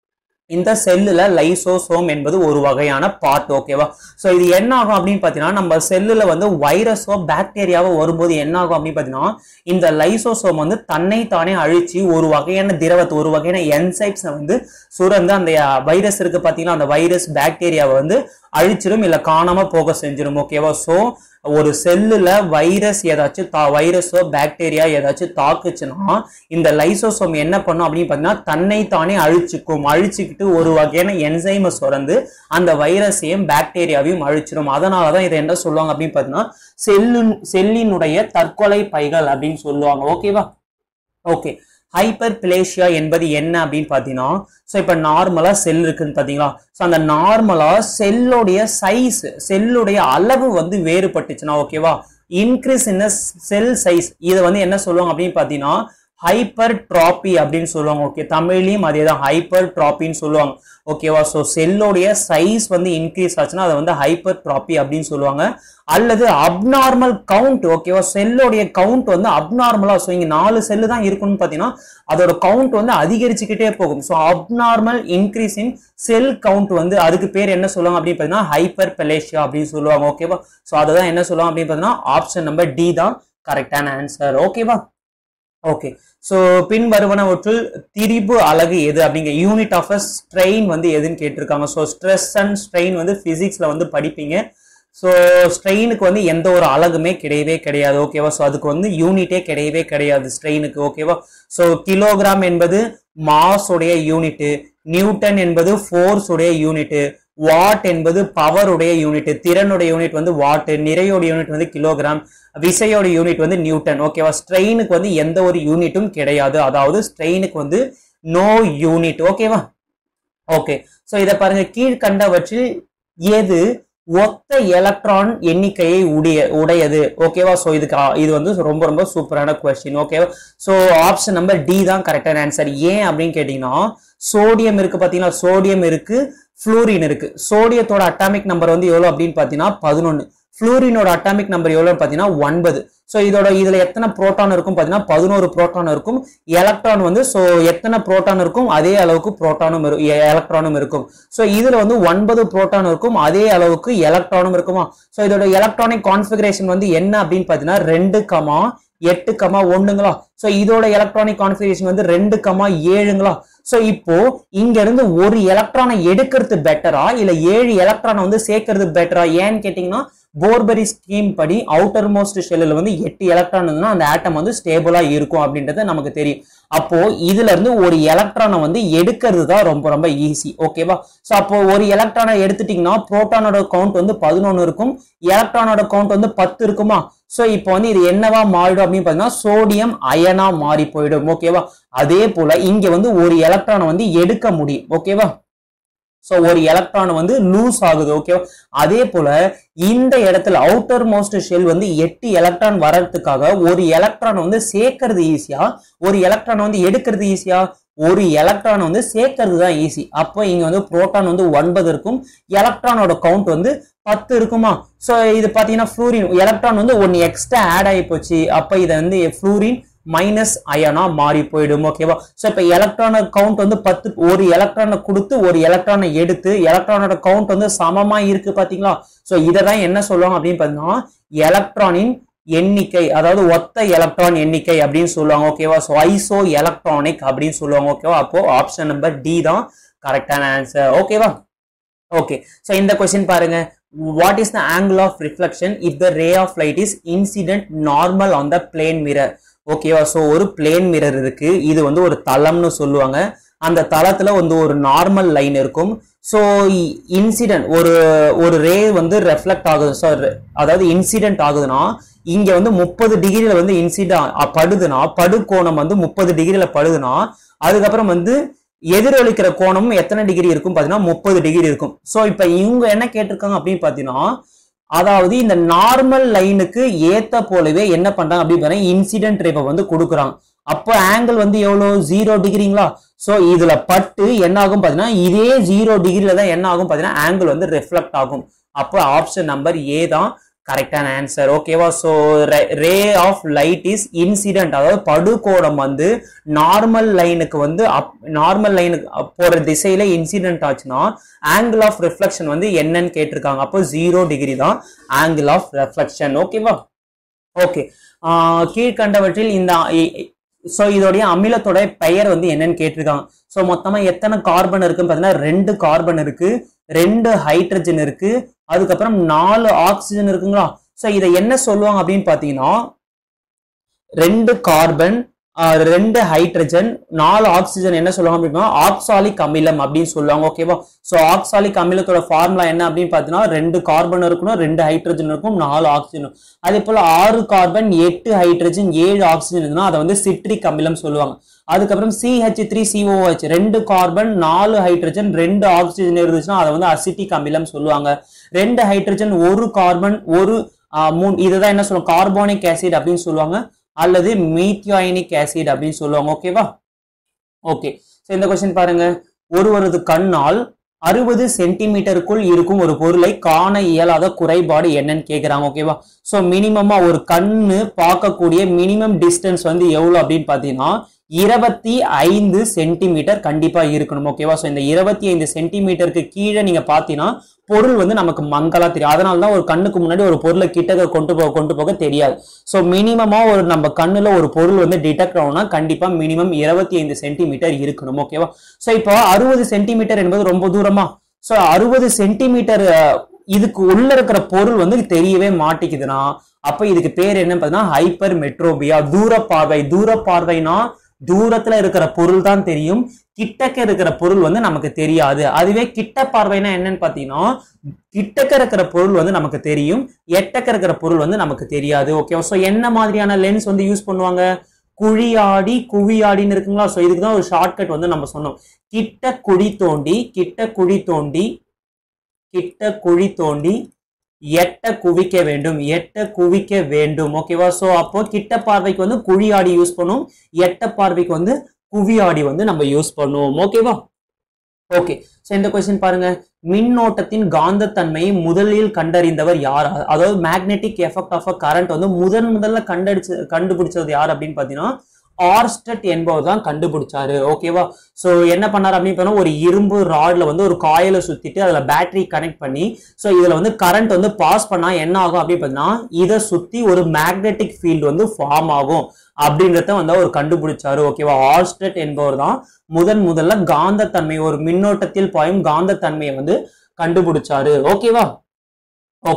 இந்த செல்லுல லைசோசோம் என்பது ஒரு வகையான பார்ட் ஓகேவா. ஸோ இது என்ன ஆகும் அப்படின்னு பார்த்தீங்கன்னா நம்ம செல்லுல வந்து வைரஸோ பாக்டீரியாவோ வரும்போது என்ன ஆகும் அப்படின்னு பார்த்தீங்கன்னா இந்த லைசோசோம் வந்து தன்னை தானே அழிச்சு ஒரு வகையான திரவத்தை ஒரு வகையான என்சைம்ஸை வந்து சுரந்து அந்த வைரஸ் இருக்கு பார்த்தீங்கன்னா அந்த வைரஸ் பாக்டீரியாவை வந்து அழிச்சிடும் இல்லை காணாம போக செஞ்சிடும் ஓகேவா. ஸோ ஒரு செல்லுல வைரஸ் ஏதாச்சும் தா வைரஸோ பாக்டீரியா ஏதாச்சும் தாக்குச்சுன்னா இந்த லைசோசோம் என்ன பண்ணும் அப்படின்னு பார்த்தீங்கன்னா தன்னை தானே அழிச்சுக்கும், அழிச்சுக்கிட்டு ஒரு வகையான என்சைமை சுரந்து அந்த வைரஸையும் பாக்டீரியாவையும் அழிச்சிடும். அதனாலதான் இதை என்ன சொல்லுவாங்க அப்படின்னு பார்த்தீங்கன்னா செல்லு செல்லினுடைய தற்கொலை பைகள் அப்படின்னு சொல்லுவாங்க ஓகேவா. ஓகே, ஹைப்பர் பிளேஷியா என்பது என்ன அப்படின்னு பார்த்தீங்கன்னா ஸோ இப்போ நார்மலா செல் இருக்குன்னு பார்த்தீங்களா. ஸோ அந்த நார்மலா செல்லுடைய சைஸ் செல்லுடைய அளவு வந்து வேறுபட்டுச்சுன்னா ஓகேவா, இன்க்ரீஸ் இன் செல் சைஸ் இதை வந்து என்ன சொல்லுவாங்க அப்படின்னு பார்த்தீங்கன்னா ஹைப்பர் ட்ராபி அப்படின்னு சொல்லுவாங்க ஓகே. தமிழ்லையும் அதே தான் ஹைப்பர் ட்ராபின்னு சொல்லுவாங்க ஓகேவா. ஸோ செல்லுடைய சைஸ் வந்து இன்க்ரீஸ் ஆச்சுன்னா அதை வந்து ஹைப்பர் ட்ராபி அப்படின்னு சொல்லுவாங்க. அல்லது அப்நார்மல் கவுண்ட் ஓகேவா, செல்லுடைய கவுண்ட் வந்து அப்நார்மலா, ஸோ இங்க நாலு செல்லு தான் இருக்குன்னு பார்த்தீங்கன்னா அதோட கவுண்ட் வந்து அதிகரிச்சுக்கிட்டே போகும். So abnormal increase in cell count வந்து அதுக்கு பேர் என்ன சொல்லுவாங்க அப்படின்னு பார்த்தீங்கன்னா ஹைப்பர் பிளேஷியா அப்படின்னு சொல்லுவாங்க ஓகேவா. ஸோ அதுதான் என்ன சொல்லுவாங்க அப்படின்னு பார்த்தீங்கன்னா ஆப்ஷன் நம்பர் டி தான் கரெக்டான ஆன்சர் ஓகேவா. ஓகே, ஸோ பின் வருவனவற்றுள் திரிபு அலகு எது அப்படிங்கிற யூனிட் ஆஃப் அ ஸ்ட்ரெயின் வந்து எதுன்னு கேட்டிருக்காங்க. ஸோ ஸ்ட்ரெஸ் அண்ட் ஸ்ட்ரெயின் வந்து பிசிக்ஸ்ல வந்து படிப்பீங்க. ஸோ ஸ்ட்ரெயினுக்கு வந்து எந்த ஒரு அலகுமே கிடையவே கிடையாது ஓகேவா. ஸோ அதுக்கு வந்து யூனிட்டே கிடையவே கிடையாது ஸ்ட்ரெயினுக்கு ஓகேவா. ஸோ கிலோகிராம் என்பது மாஸ் உடைய யூனிட்டு, நியூட்டன் என்பது ஃபோர்ஸ் உடைய யூனிட்டு, வாட் என்பது பவர் உடைய யூனிட், திறனுடைய யூனிட் வந்து வாட், நிறையோட யூனிட் வந்து கிலோகிராம், விசையோட யூனிட் வந்து நியூட்டன் ஓகேவா. ஸ்ட்ரெயினுக்கு வந்து எந்த ஒரு யூனிட்டும் கிடையாது, அதாவது ஸ்ட்ரெயினுக்கு வந்து நோ யூனிட் ஓகேவா. ஓகே, ஸோ இதை பாருங்க, கீழ்கண்டவற்றில் எது ஒத்த எலக்ட்ரான் எண்ணிக்கையை உடைய உடையது ஓகேவா. ஸோ இதுக்கு இது வந்து ரொம்ப ரொம்ப சூப்பரான கொஸ்டின் ஓகேவா. ஸோ ஆப்ஷன் நம்பர் டி தான் கரெக்டான ஆன்சர். ஏன் அப்படின்னு கேட்டீங்கன்னா சோடியம் இருக்கு பாத்தீங்கன்னா, சோடியம் இருக்கு, ஃப்ளூரின் இருக்கு. சோடியத்தோட அட்டாமிக் நம்பர் வந்து எவ்வளவு அப்படின்னு பாத்தீங்கன்னா பதினொன்னு, ஃப்ளூரினோட அட்டாமிக் நம்பர் எவ்வளவுன்னு பாத்தீங்கன்னா ஒன்பது. ஸோ இதோட இதுல எத்தனை புரோட்டான் இருக்கும் பாத்தீங்கன்னா பதினோரு புரோட்டான் இருக்கும். எலக்ட்ரான் வந்து ஸோ எத்தனை புரோட்டான் இருக்கும் அதே அளவுக்கு புரோட்டானும் எலக்ட்ரானும் இருக்கும். ஸோ இதுல வந்து ஒன்பது புரோட்டான் இருக்கும், அதே அளவுக்கு எலக்ட்ரானும் இருக்குமா. ஸோ இதோட எலக்ட்ரானிக் கான்ஃபிகரேஷன் வந்து என்ன அப்படின்னு பாத்தீங்கன்னா ரெண்டு கமா எட்டு கமா ஒண்ணுங்களா. ஸோ இதோட எலக்ட்ரானிக் கான்ஃபிகரேஷன் வந்து ரெண்டு கமா ஏழுங்களா. ஸோ இப்போ இங்க இருந்து ஒரு எலக்ட்ரானை எடுக்கிறது பெட்டரா இல்ல ஏழு எலக்ட்ரானை வந்து சேர்க்கறது பெட்டரா? ஏன்னு கேட்டீங்கன்னா போர்பெரி ஸ்கீம் படி அவுட்டர் மோஸ்ட் ஷெல்லில் வந்து எட்டு எலக்ட்ரான் இருந்ததுன்னா அந்த ஆட்டம் வந்து ஸ்டேபிளா இருக்கும் அப்படின்றது நமக்கு தெரியும். அப்போ இதுல இருந்து ஒரு எலக்ட்ரானை வந்து எடுக்கிறது தான் ரொம்ப ரொம்ப ஈஸி. ஓகேவா? சோ அப்போ ஒரு எலக்ட்ரானை எடுத்துட்டீங்கன்னா புரோட்டானோட கவுண்ட் வந்து பதினொன்னு இருக்கும், எலக்ட்ரானோட கவுண்ட் வந்து பத்து இருக்குமா? சோ இப்போ வந்து இது என்னவா மாறிடும் அப்படின்னு பாத்தீங்கன்னா சோடியம் அயனா மாறி போயிடும். ஓகேவா? அதே போல இங்க வந்து ஒரு எலக்ட்ரானை வந்து எடுக்க முடியும். ஓகேவா? சோ ஒரு எலக்ட்ரான் வந்து லூஸ் ஆகுது. ஓகேவா? அதே போல இந்த இடத்துல அவுட்டர் மோஸ்ட் ஷெல் வந்து எட்டு எலக்ட்ரான் வர்றதுக்காக ஒரு எலக்ட்ரான் வந்து சேர்க்கறது ஈஸியா, ஒரு எலக்ட்ரான் வந்து எடுக்கிறது ஈஸியா? ஒரு எலக்ட்ரான் வந்து சேர்க்கறது தான் ஈஸி. அப்போ இங்க வந்து புரோட்டான் வந்து ஒன்பது இருக்கும், எலக்ட்ரானோட கவுண்ட் வந்து பத்து இருக்குமா? சோ இது பாத்தீங்கன்னா ஃப்ளூரின் எலக்ட்ரான் வந்து ஒன்னு எக்ஸ்ட்ரா ஆட் ஆகி போச்சு. அப்ப இதை வந்து ஃப்ளூரின் மைனஸ் அயனா மாறி போயிடும். ஓகேவா? சோ இப்ப எலக்ட்ரான கவுண்ட் வந்து பத்து, ஒரு எலக்ட்ரானை கொடுத்து ஒரு எலக்ட்ரானை எடுத்து எலக்ட்ரானோட கவுண்ட் வந்து சமமா இருக்கு பாத்தீங்களா? சோ இததான் என்ன சொல்லுவாங்க அப்படின்னு பாத்தீங்கன்னா எலக்ட்ரானின் எண்ணிக்கை, அதாவது ஒத்த எலக்ட்ரான் எண்ணிக்கை அப்படின்னு சொல்லுவாங்க. ஓகேவா? சோ ஐசோ எலக்ட்ரானிக் அப்படின்னு சொல்லுவாங்க. ஓகேவா? அப்போ ஆப்ஷன் நம்பர் டி தான் கரெக்டான ஆன்சர். ஓகேவா? ஓகே, சோ இந்த क्वेश्चन பாருங்க. What is the angle of reflection if the ray of light is incident normal on the plane mirror? ஓகேவா? சோ ஒரு பிளேன் மிரர் இருக்கு, இது வந்து ஒரு தளம்னு சொல்லுவாங்க. அந்த தளத்துல வந்து ஒரு நார்மல் லைன் இருக்கும். சோ இன்சிடென்ட் ஒரு ஒரு ரே வந்து ரெஃப்ளெக்ட் ஆகுது, சோ அதாவது இன்சிடென்ட் ஆகுதுன்னா இங்க வந்து முப்பது டிகிரில வந்து இன்சிடென்ட் படுதுன்னா படுகோணம் வந்து முப்பது டிகிரில படுதுன்னா அதுக்கப்புறம் வந்து எதிரொலிக்கிற கோணமும் எத்தனை டிகிரி இருக்கும் பாத்தீங்கன்னா முப்பது டிகிரி இருக்கும். சோ இப்ப இவங்க என்ன கேட்டிருக்காங்க அப்படின்னு பாத்தீங்கன்னா அதாவது இந்த நார்மல் லைனுக்கு ஏத்த போலவே என்ன பண்றாங்க அப்படின்னு பாத்தீங்கன்னா இன்சிடென்ட் ரேவை வந்து கொடுக்குறாங்க. அப்போ ஆங்கிள் வந்து எவ்வளவு ஜீரோ டிகிரிங்களா? சோ இதுல பட்டு என்ன ஆகும் பாத்தீங்கன்னா இதே ஜீரோ டிகிரில தான் என்ன ஆகும் பாத்தீங்கன்னா ஆங்கிள் வந்து ரிஃப்ளெக்ட் ஆகும். அப்போ ஆப்ஷன் நம்பர் ஏ தான் கரெக்டான ஆன்சர். ஓகேவா? So ray of light is incident, அதாவது படுகோணம் வந்து நார்மல் லைனுக்கு வந்து நார்மல் லைனுக்கு போற திசையில இன்சிடென்ட் ஆச்சுன்னா ஆங்கிள் ஆஃப் ரிஃப்ளெக்ஷன் வந்து என்னன்னு கேட்டிருக்காங்க. அப்போ ஜீரோ டிகிரி தான் ஆங்கிள் ஆஃப் ரிஃப்ளெக்ஷன். ஓகேவா? ஓகே, கீழ்கண்டவற்றில் இந்த சோ இதோடைய அமிலத்தோட பெயர் வந்து என்னன்னு கேட்டிருக்காங்க. சோ மொத்தமா எத்தனை கார்பன் இருக்குன்னு பாத்தீங்கன்னா ரெண்டு கார்பன் இருக்கு, ரெண்டு ஹைட்ரஜன் இருக்கு, அதுக்கப்புறம் நாலு ஆக்சிஜன் இருக்குங்களா? சோ இதை என்ன சொல்லுவாங்க அப்படின்னு பாத்தீங்கன்னா ரெண்டு கார்பன், ரெண்டு ஹைட்ரஜன், நாலு ஆக்சிஜன் என்ன சொல்லுவாங்க அப்படின்னா ஆக்சாலிக் அமிலம் அப்படின்னு சொல்லுவாங்க. ஓகேவா? சோ ஆக்சாலிக் அமிலத்தோட ஃபார்முலா என்ன அப்படின்னு பாத்தீங்கன்னா ரெண்டு கார்பன் இருக்கணும், ரெண்டு ஹைட்ரஜன் இருக்கும், நாலு ஆக்சிஜன். அதே போல ஆறு கார்பன், எட்டு ஹைட்ரஜன், ஏழு ஆக்சிஜன் இருக்குன்னா அதை வந்து சிட்ரிக் அமிலம் சொல்லுவாங்க. அதுக்கப்புறம் C H three C O H ரெண்டு கார்பன், நாலு ஹைட்ரஜன், ரெண்டு ஆக்சிஜன் இருந்துச்சுன்னா அதை வந்து அசிட்டிக் அமிலம் சொல்லுவாங்க. ரெண்டு ஹைட்ரஜன், ஒரு கார்பன், ஒரு மூணு இதுதான் என்ன சொல்லுவாங்க கார்போனிக் ஆசிட் அப்படின்னு சொல்லுவாங்க, அல்லது மீத்தியாயினிக் ஆசிட் அப்படின்னு சொல்லுவாங்க. ஓகேவா? ஓகே, சோ இந்த क्वेश्चन பாருங்க. ஒருவரது கண்ணால் அறுபது சென்டிமீட்டருக்குள் இருக்கும் ஒரு பொருளை காண இயலாத குறைபாடு என்னன்னு கேக்குறாங்க. ஓகேவா? சோ மினிமமா ஒரு கண்ணு பார்க்கக்கூடிய மினிமம் டிஸ்டன்ஸ் வந்து எவ்வளவு அப்படின்னு பாத்தீங்கன்னா இருபத்தி ஐந்து சென்டிமீட்டர் கண்டிப்பா இருக்கணும். ஓகேவா? சோ இந்த இருபத்தி ஐந்து சென்டிமீட்டருக்கு கீழே நீங்க பாத்தீங்கன்னா பொருள் வந்து நமக்கு மங்கலா தெரியும். அதனாலதான் ஒரு கண்ணுக்கு முன்னாடி ஒரு பொருளை கிட்ட கொண்டு போக கொண்டு போக தெரியாது. சோ மினிமமா ஒரு நம்ம கண்ணுல ஒரு பொருள் வந்து டிடெக்ட் ஆகும்னா கண்டிப்பா மினிமம் இருபத்தி ஐந்து சென்டிமீட்டர் இருக்கணும். ஓகேவா? சோ இப்போ அறுபது சென்டிமீட்டர் என்பது ரொம்ப தூரமா? சோ அறுபது சென்டிமீட்டர் இதுக்கு உள்ள இருக்கிற பொருள் வந்து தெரியவே மாட்டேங்குதுன்னா அப்ப இதுக்கு பேர் என்ன பார்த்தீங்கன்னா ஹைப்பர் மெட்ரோபியா, தூர பார்வை. தூர பார்வைனா தூரத்துல இருக்கிற பொருள் தான் தெரியும், கிட்டக்க இருக்கிற பொருள் வந்து நமக்கு தெரியாது. அதுவே கிட்ட பார்வைனா என்னன்னு பாத்தீங்கன்னா கிட்டக்க இருக்கிற பொருள் வந்து நமக்கு தெரியும், எட்டக்க இருக்கிற பொருள் வந்து நமக்கு தெரியாது. ஓகே, சோ என்ன மாதிரியான லென்ஸ் வந்து யூஸ் பண்ணுவாங்க? குழியாடி குவியாடின்னு இருக்குங்களா? சோ இதுக்கு தான் ஒரு ஷார்ட்கட் வந்து நம்ம சொன்னோம். கிட்ட குழி தோண்டி கிட்ட குழி தோண்டி கிட்ட குழி தோண்டி எட்ட குவிக்க வேண்டும், எட்ட குவிக்க வேண்டும். ஓகேவா? சோ அப்போ கிட்ட பார்வைக்கு வந்து குழியாடி யூஸ் பண்ணும், எட்ட பார்வைக்கு வந்து குவியாடி வந்து நம்ம யூஸ் பண்ணுவோம். ஓகேவா? ஓகே, சோ இந்த क्वेश्चन பாருங்க. மின்னோட்டத்தின் காந்தத்தன்மையை முதலில் கண்டறிந்தவர் யார்? அதாவது magnetic effect of a current வந்து முதன் முதல்ல கண்டடிச்சு கண்டுபிடிச்சது யார் அப்படின்னு பாத்தீங்கன்னா ஆர்ஸ்டட் என்பவர் தான் கண்டுபிடிச்சாரு. ஓகேவா? சோ என்ன பண்ணாரு அப்படின்னு பார்த்தா ஒரு இரும்பு ராட்ல வந்து ஒரு காயில சுத்திட்டு அதுல பேட்டரி கனெக்ட் பண்ணி சோ இதுல வந்து கரண்ட் வந்து பாஸ் பண்ணா என்ன ஆகும் அப்படின்னு பார்த்தீங்கன்னா இதை சுத்தி ஒரு மேக்னெட்டிக் ஃபீல்டு வந்து ஃபார்ம் ஆகும் அப்படின்றத வந்து அவர் கண்டுபிடிச்சாரு. ஓகேவா? ஆர்ஸ்டட் என்பவர் தான் முதன் முதல்ல காந்தத்தன்மை, ஒரு மின்னோட்டத்தில் பாயும் காந்தத்தன்மையை வந்து கண்டுபிடிச்சாரு. ஓகேவா? ஓகே,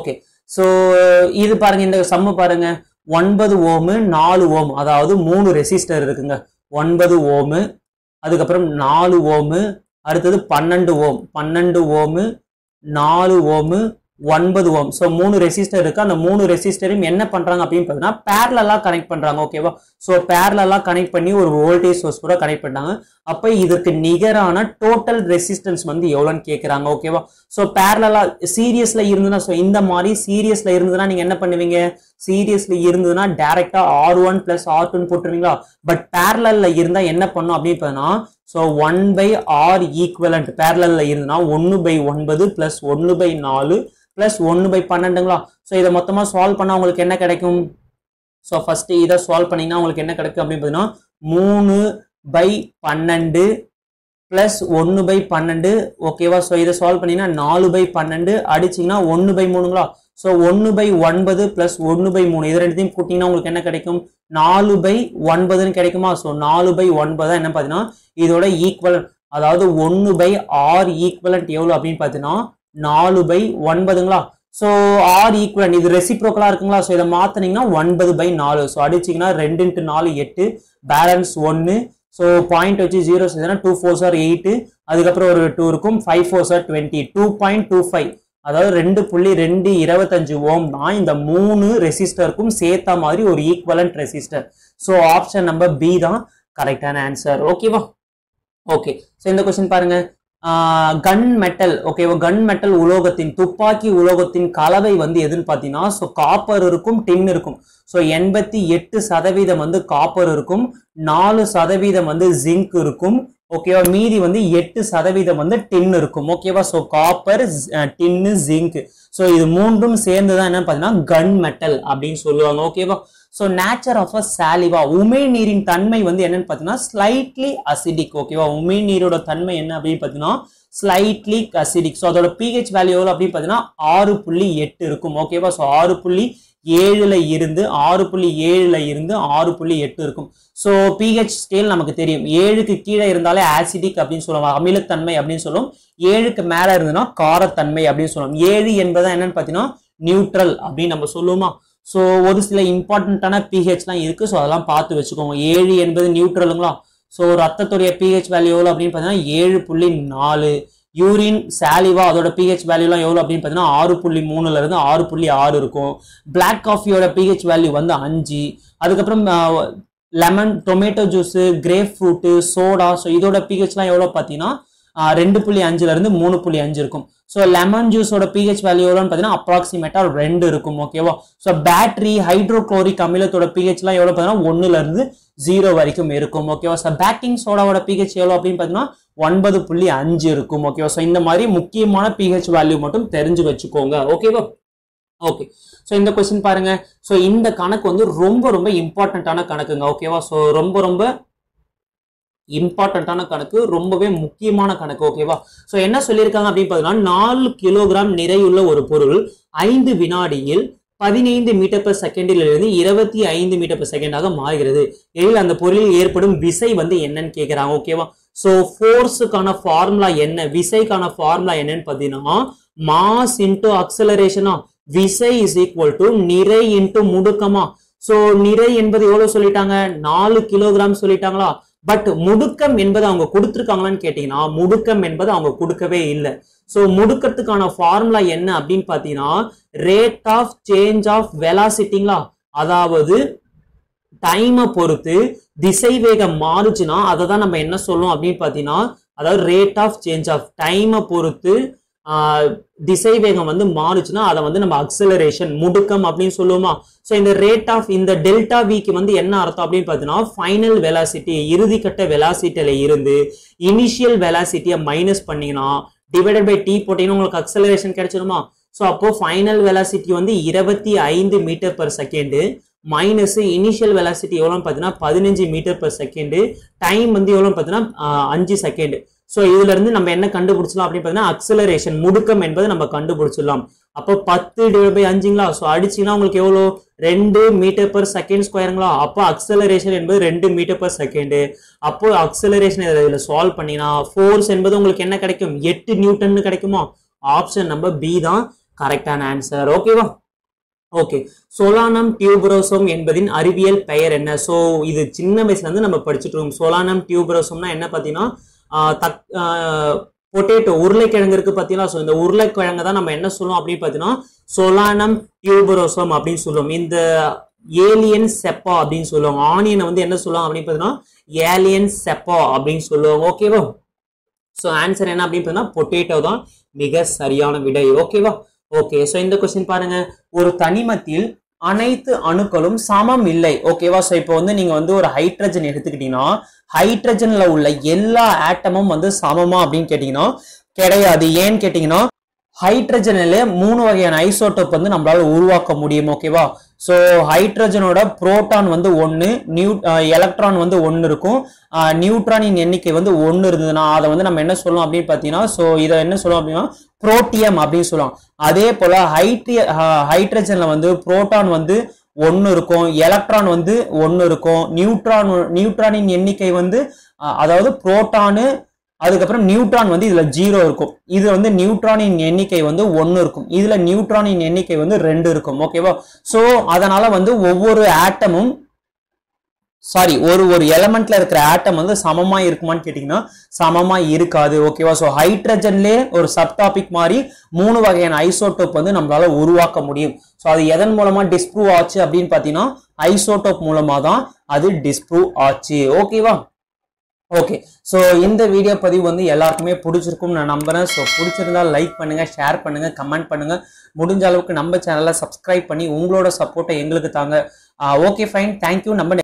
ஸோ இது பாருங்க, இந்த சம்மு பாருங்க, ஒன்பது ஓமு நாலு ஓம், அதாவது மூணு ரெசிஸ்டர் இருக்குங்க. ஒன்பது ஓமு, அதுக்கப்புறம் நாலு ஓமு, அடுத்தது பன்னெண்டு ஓம், பன்னெண்டு ஓமு, நாலு ஓமு, ஒன்பது ஓம். ஸோ மூணு ரெசிஸ்டர் இருக்கு. அந்த மூணு ரெசிஸ்டரையும் என்ன பண்றாங்க அப்படின்னு பார்த்தீங்கன்னா பேரலா கனெக்ட் பண்றாங்க. ஓகேவா? ஸோ பேரலா கனெக்ட் பண்ணி ஒரு வோல்டேஜ் சோர்ஸ் கூட கனெக்ட் பண்ணாங்க. அப்போ இதற்கு நிகரான டோட்டல் ரெசிஸ்டன்ஸ் வந்து எவ்வளோன்னு கேட்குறாங்க. ஓகேவா? ஸோ பேரலா சீரியஸ்ல இருந்ததுன்னா, ஸோ இந்த மாதிரி சீரியஸ்ல இருந்ததுன்னா நீங்க என்ன பண்ணுவீங்க? சீரியஸ்ல இருந்ததுன்னா டைரக்டா ஆர் ஒன் பிளஸ் ஆர் டூன்னு போட்டுருவீங்களா? பட் பேரலல்ல இருந்தா என்ன பண்ணும் அப்படின்னு பார்த்தீங்கன்னா, so one by R equivalent பேரலல்ல இருந்ததுன்னா ஒன்னு பை ஒன்பது பிளஸ் ஒன்னு பை நாலு பிளஸ் ஒன்னு பை பன்னெண்டுங்களா? ஸோ இதை மொத்தமா சால்வ் பண்ணா உங்களுக்கு என்ன கிடைக்கும்? ஸோ ஃபர்ஸ்ட் இதை சால்வ் பண்ணீங்கன்னா உங்களுக்கு என்ன கிடைக்கும் அப்படின்னு பார்த்தீங்கன்னா மூணு பை பன்னெண்டு பிளஸ் ஒன்னு பை பன்னெண்டு. ஓகேவா? ஸோ இதை சால்வ் பண்ணீங்கன்னா நாலு பை பன்னெண்டு அடிச்சிங்கன்னா ஒன்னு பை மூணுங்களா? ஸோ ஒன்னு பை ஒன்பது பிளஸ் ஒன்னு பை மூணு இது ரெண்டுத்தையும் கூட்டிங்கன்னா உங்களுக்கு என்ன கிடைக்கும்? நாலு பை ஒன்பதுன்னு கிடைக்குமா? ஸோ நாலு பை ஒன்பது என்ன பார்த்தீங்கன்னா இதோட ஈக்குவலன்ட், அதாவது ஒன்னு பை ஆர் ஈக்குவலன்ட் எவ்வளோ அப்படின்னு பார்த்தீங்கன்னா நாலு பை ஒன்பதுங்களா? ஸோ ஆர் ஈக்குவலன்ட் இது ரெசிப்ரோக்கலா இருக்குங்களா? ஸோ இதை மாத்தினீங்கன்னா ஒன்பது பை நாலு. ஸோ அடிச்சிங்கன்னா ரெண்டு இன்ட்டு நாலு எட்டு, பேலன்ஸ் ஒன்னு. ஸோ பாயிண்ட் வச்சு ஜீரோ செய்தா டூ ஃபோர் சார் எயிட்டு, அதுக்கப்புறம் ஒரு டூ இருக்கும், ஃபைவ் ஃபோர் சார் twenty, two point two five, அதாவது ரெண்டு புள்ளி ரெண்டு இருபத்தஞ்சு ஓம் தான் இந்த மூணு ரெசிஸ்டருக்கும் சேர்த்த மாதிரி ஒரு equivalent resistor. So option number B தான் கரெக்டான ஆன்சர். ஓகேவா? ஓகே. ஸோ இந்த கொஸ்டின் பாருங்க, கன் மெட்டல். ஓகேவா? கன் மெட்டல் உலோகத்தின், துப்பாக்கி உலோகத்தின் கலவை வந்து எதுன்னு பார்த்தீங்கன்னா ஸோ காப்பர் இருக்கும், டின் இருக்கும். ஸோ எண்பத்தி எட்டு சதவீதம் வந்து காப்பர் இருக்கும், நாலு சதவீதம் வந்து ஜிங்க் இருக்கும். ஓகேவா? மீதி வந்து எட்டு சதவீதம் வந்து டின் இருக்கும். ஓகேவா? So copper, tin, zinc, so இது மூன்றும் சேர்ந்துதான் என்ன பார்த்தீங்கன்னா கன் மெட்டல் அப்படின்னு சொல்லுவாங்க. ஓகேவா? So nature of a saliva, உமிழ்நீரின் தன்மை வந்து என்னன்னு பார்த்தீங்கன்னா ஸ்லைட்லி அசிடிக். ஓகேவா? உமிழ்நீரோட தன்மை என்ன அப்படின்னு பார்த்தீங்கன்னா ஸ்லைட்லி அசிடிக். ஸோ அதோட பிஹெச் வேல்யூ எவ்வளோ அப்படின்னு பார்த்தீங்கன்னா ஆறு புள்ளி எட்டு இருக்கும். ஓகேவா? ஸோ ஆறு புள்ளி ஏழுல இருந்து ஆறு புள்ளி ஏழுல இருந்து ஆறு புள்ளி எட்டு இருக்கும். ஸோ பிஹெச் ஸ்கேல் நமக்கு தெரியும், ஏழுக்கு கீழே இருந்தாலே ஆசிடிக் அப்படின்னு சொல்லுவாங்க, அமிலத்தன்மை அப்படின்னு சொல்லுவோம். ஏழுக்கு மேல இருந்ததுன்னா காரத்தன்மை அப்படின்னு சொல்லுவோம். ஏழு என்பதா என்னன்னு பார்த்தீங்கன்னா நியூட்ரல் அப்படின்னு நம்ம சொல்லுவோமா? ஸோ ஒரு சில இம்பார்ட்டன்டான பிஹெச்லாம் இருக்கு, ஸோ அதெல்லாம் பார்த்து வச்சுக்கோங்க. ஏழு என்பது நியூட்ரலுங்களா? ஸோ ரத்தத்துடைய பிஹெச் வேல்யூ எவ்வளோ அப்படின்னு பார்த்தீங்கன்னா ஏழு புள்ளி நாலு. யூரின், சாலிவா அதோட பிஹெச் வேல்யூலாம் எவ்வளோ அப்படின்னு பார்த்தீங்கன்னா ஆறு புள்ளி மூணுல இருந்து ஆறு புள்ளி ஆறு இருக்கும். பிளாக் காஃபியோட பிஹெச் வேல்யூ வந்து அஞ்சு. அதுக்கப்புறம் lemon, tomato juice, grape fruit, soda, so இதோட பிஹெச்லாம் எவ்வளோ பார்த்தீங்கன்னா ரெண்டு புள்ளி அஞ்சுல இருந்து மூணு புள்ளி அஞ்சு இருக்கும். ஸோ லெமன் ஜூஸோட பிஹெச் வேல்யூ எவ்வளோன்னு பார்த்தீங்கன்னா அப்ராக்சிமேட்டா ரெண்டு இருக்கும். ஓகேவா? ஸோ பேட்டரி, ஹைட்ரோக்ளோரிக் அமிலத்தோட பிஹெச்லாம் எவ்வளோ பார்த்தீங்கன்னா ஒன்னுல இருந்து ஜீரோ வரைக்கும் இருக்கும். ஓகேவா? ஸோ பேக்கிங் சோடாவோட பிஹெச் எவ்வளோ அப்படின்னு பார்த்தீங்கன்னா ஒன்பது புள்ளி அஞ்சு இருக்கும். ஓகேவா? ஸோ இந்த மாதிரி முக்கியமான பிஹெச் வேல்யூ மட்டும் தெரிஞ்சு வச்சுக்கோங்க. ஓகேவா? ஓகே. ஸோ இந்த கொஸ்டின் பாருங்க, ஸோ இந்த கணக்கு வந்து ரொம்ப ரொம்ப இம்பார்ட்டன்டான கணக்குங்க. ஓகேவா? ஸோ ரொம்ப ரொம்ப இம்பார்ட்டன்டான கணக்கு, ரொம்பவே முக்கியமான கணக்கு. ஓகேவா? ஸோ என்ன சொல்லியிருக்காங்க அப்படின்னு பார்த்தீங்கன்னா நாலு கிலோகிராம் நிறையுள்ள ஒரு பொருள் ஐந்து வினாடியில் பதினைந்து மீட்டர் பர் செகண்டில் இருந்து இருபத்தி ஐந்து மீட்டர் பர் செகண்டாக மாறுகிறது. எனில் அந்த பொருளில் ஏற்படும் விசை வந்து என்னன்னு கேட்கிறாங்க. ஓகேவா? ஸோ ஃபோர்ஸுக்கான ஃபார்முலா என்ன, விசைக்கான ஃபார்முலா என்னன்னு பார்த்தீங்கன்னா மாஸ் இன்டு அக்சலரேஷனா, விசை இஸ் ஈக்குவல் டு நிறை இன்டு முடுக்கமா. ஸோ நிறை என்பது எவ்வளவு சொல்லிட்டாங்க? நாலு கிலோகிராம் சொல்லிட்டாங்களா? பட் முடுக்கம் என்பது அவங்க கொடுத்துருக்காங்களான்னு கேட்டீங்கன்னா முடுக்கம் என்பது அவங்க கொடுக்கவே இல்லை. ஸோ முடுக்கத்துக்கான ஃபார்முலா என்ன அப்படின்னு பார்த்தீங்கன்னா ரேட் ஆஃப் சேஞ்ச் ஆஃப் வெலாசிட்டிங்களா, அதாவது டைமை பொறுத்து திசை வேகம் மாறுச்சுன்னா அதை தான் நம்ம என்ன சொல்லுவோம் அப்படின்னு பார்த்தீங்கன்னா, அதாவது ரேட் ஆஃப் சேஞ்ச் ஆஃப் டைமை பொறுத்து திசை வேகம் வந்து மாறுச்சுன்னா அதை வந்து நம்ம அக்சலரேஷன், முடுக்கம் அப்படின்னு சொல்லுவோமா. ஸோ இந்த ரேட் ஆஃப் இந்த டெல்டா விக்கு வந்து என்ன அர்த்தம் அப்படின்னு பார்த்தீங்கன்னா ஃபைனல் வெலாசிட்டி, இறுதிக்கட்ட வெலாசிட்டியில இருந்து இனிஷியல் வெலாசிட்டியை மைனஸ் பண்ணீங்கன்னா டிவைடட் பை டி போட்டீங்கன்னா உங்களுக்கு அக்சலரேஷன் கிடைச்சிருமா. ஸோ அப்போ ஃபைனல் வெலாசிட்டி வந்து இருபத்தி ஐந்து meter per second minus initial velocity எவ்வளோன்னு பார்த்தீங்கன்னா பதினஞ்சு மீட்டர் பர் செகண்டு, டைம் வந்து எவ்வளோன்னு பார்த்தீங்கன்னா அஞ்சு செகண்ட். ஸோ இதுல இருந்து நம்ம என்ன கண்டுபிடிச்சலாம் அப்படின்னு பார்த்தீங்கன்னா அக்சலரேஷன், முடுக்கம் என்பது நம்ம கண்டுபிடிச்சிடலாம். அப்போ பத்து டிவைட் பை அஞ்சுங்களா, ஸோ அடிச்சிங்கன்னா உங்களுக்கு எவ்வளோ ரெண்டு மீட்டர் பர் செகண்ட் ஸ்கொயருங்களா. அப்போ அக்சலரேஷன் என்பது ரெண்டு மீட்டர் பர் செகண்டு. அப்போ அக்சலரேஷன் இதில் சால்வ் பண்ணினா ஃபோர்ஸ் என்பது உங்களுக்கு என்ன கிடைக்கும்? எட்டு நியூட்டன் கிடைக்குமா. ஆப்ஷன் நம்பர் பி தான் கரெக்டான ஆன்சர். ஓகேவா? ஓகே, சோலானம் டியூபரோசோம் என்பதின் அறிவியல் பெயர் என்ன? ஸோ இது சின்ன வயசுல இருந்து நம்ம படிச்சுட்டு இருக்கோம். சோலானம் டியூபரோசோம்னா என்ன பார்த்தீங்கன்னா தக் பொட்டேட்டோ உருளைக்கிழங்கு இருக்கு பார்த்தீங்களா? ஸோ இந்த உருளைக்கிழங்கு தான் நம்ம என்ன சொல்லுவோம் அப்படின்னு பார்த்தீங்கன்னா சோலானம் டியூபரோசோம் அப்படின்னு சொல்லுவோம். இந்த ஏலியன் செப்பா அப்படின்னு சொல்லுவாங்க. ஆனியனை வந்து என்ன சொல்லுவாங்க அப்படின்னு பார்த்தீங்கன்னா ஏலியன் செப்பா அப்படின்னு சொல்லுவாங்க. ஓகேவா? ஸோ ஆன்சர் என்ன அப்படின்னு பார்த்தீங்கன்னா பொட்டேட்டோ தான் மிக சரியான விடை. ஓகேவா? ஓகே, ஸோ இந்த கொஸ்டின் பாருங்க. ஒரு தனிமத்தில் அனைத்து அணுக்களும் சமம் இல்லை. ஓகேவா? ஸோ இப்போ வந்து நீங்க வந்து ஒரு ஹைட்ரஜன் எடுத்துக்கிட்டீங்கன்னா ஹைட்ரஜன்ல உள்ள எல்லா ஆட்டமும் வந்து சமமா அப்படின்னு கேட்டீங்கன்னா கிடையாது. ஏன்னு கேட்டீங்கன்னா ஹைட்ரஜனில மூணு வகையான ஐசோடோப் வந்து நம்மளால உருவாக்க முடியும். ஓகேவா? ஸோ ஹைட்ரஜனோட புரோட்டான் வந்து ஒன்று, நியூ எலக்ட்ரான் வந்து ஒன்று இருக்கும். நியூட்ரானின் எண்ணிக்கை வந்து ஒன்று இருந்ததுன்னா அதை வந்து நம்ம என்ன சொல்லுவோம் அப்படின்னு பார்த்தீங்கன்னா ஸோ இதை என்ன சொல்லுவோம் அப்படின்னா புரோட்டியம் அப்படின்னு சொல்லுவோம். அதே போல ஹைட்ரிய ஹைட்ரஜன்ல வந்து புரோட்டான் வந்து ஒன்று இருக்கும், எலக்ட்ரான் வந்து ஒன்று இருக்கும், நியூட்ரான் நியூட்ரானின் எண்ணிக்கை வந்து அதாவது புரோட்டானு அதுக்கப்புறம் நியூட்ரான் வந்து இதுல ஜீரோ இருக்கும். இது வந்து நியூட்ரானின் எண்ணிக்கை வந்து ஒன்னு இருக்கும், இதுல நியூட்ரானின் எண்ணிக்கை வந்து ரெண்டு இருக்கும். ஓகேவா? சோ அதனால வந்து ஒவ்வொரு ஆட்டமும் சாரி ஒரு ஒரு எலமெண்ட்ல இருக்கிற ஆட்டம் வந்து சமமா இருக்குமான்னு கேட்டீங்கன்னா சமமா இருக்காது. ஓகேவா? சோ ஹைட்ரஜன்லே ஒரு சப் டாபிக் மாதிரி மூணு வகையான ஐசோடோப் வந்து நம்மளால உருவாக்க முடியும். ஸோ அது எதன் மூலமா டிஸ்ப்ரூவ் ஆச்சு அப்படின்னு பாத்தீங்கன்னா ஐசோடோப் மூலமா தான் அது டிஸ்ப்ரூவ் ஆச்சு. ஓகேவா? ஓகே, ஸோ இந்த வீடியோ பதிவு வந்து எல்லாருக்குமே பிடிச்சிருக்கும்னு நான் நம்புறேன். ஸோ பிடிச்சிருந்தா லைக் பண்ணுங்க, ஷேர் பண்ணுங்க, கமெண்ட் பண்ணுங்க. முடிஞ்ச அளவுக்கு நம்ம சேனலை சப்ஸ்கிரைப் பண்ணி உங்களோட சப்போர்ட்டை எங்களுக்கு தாங்க. Okay fine, thank you. நம்ம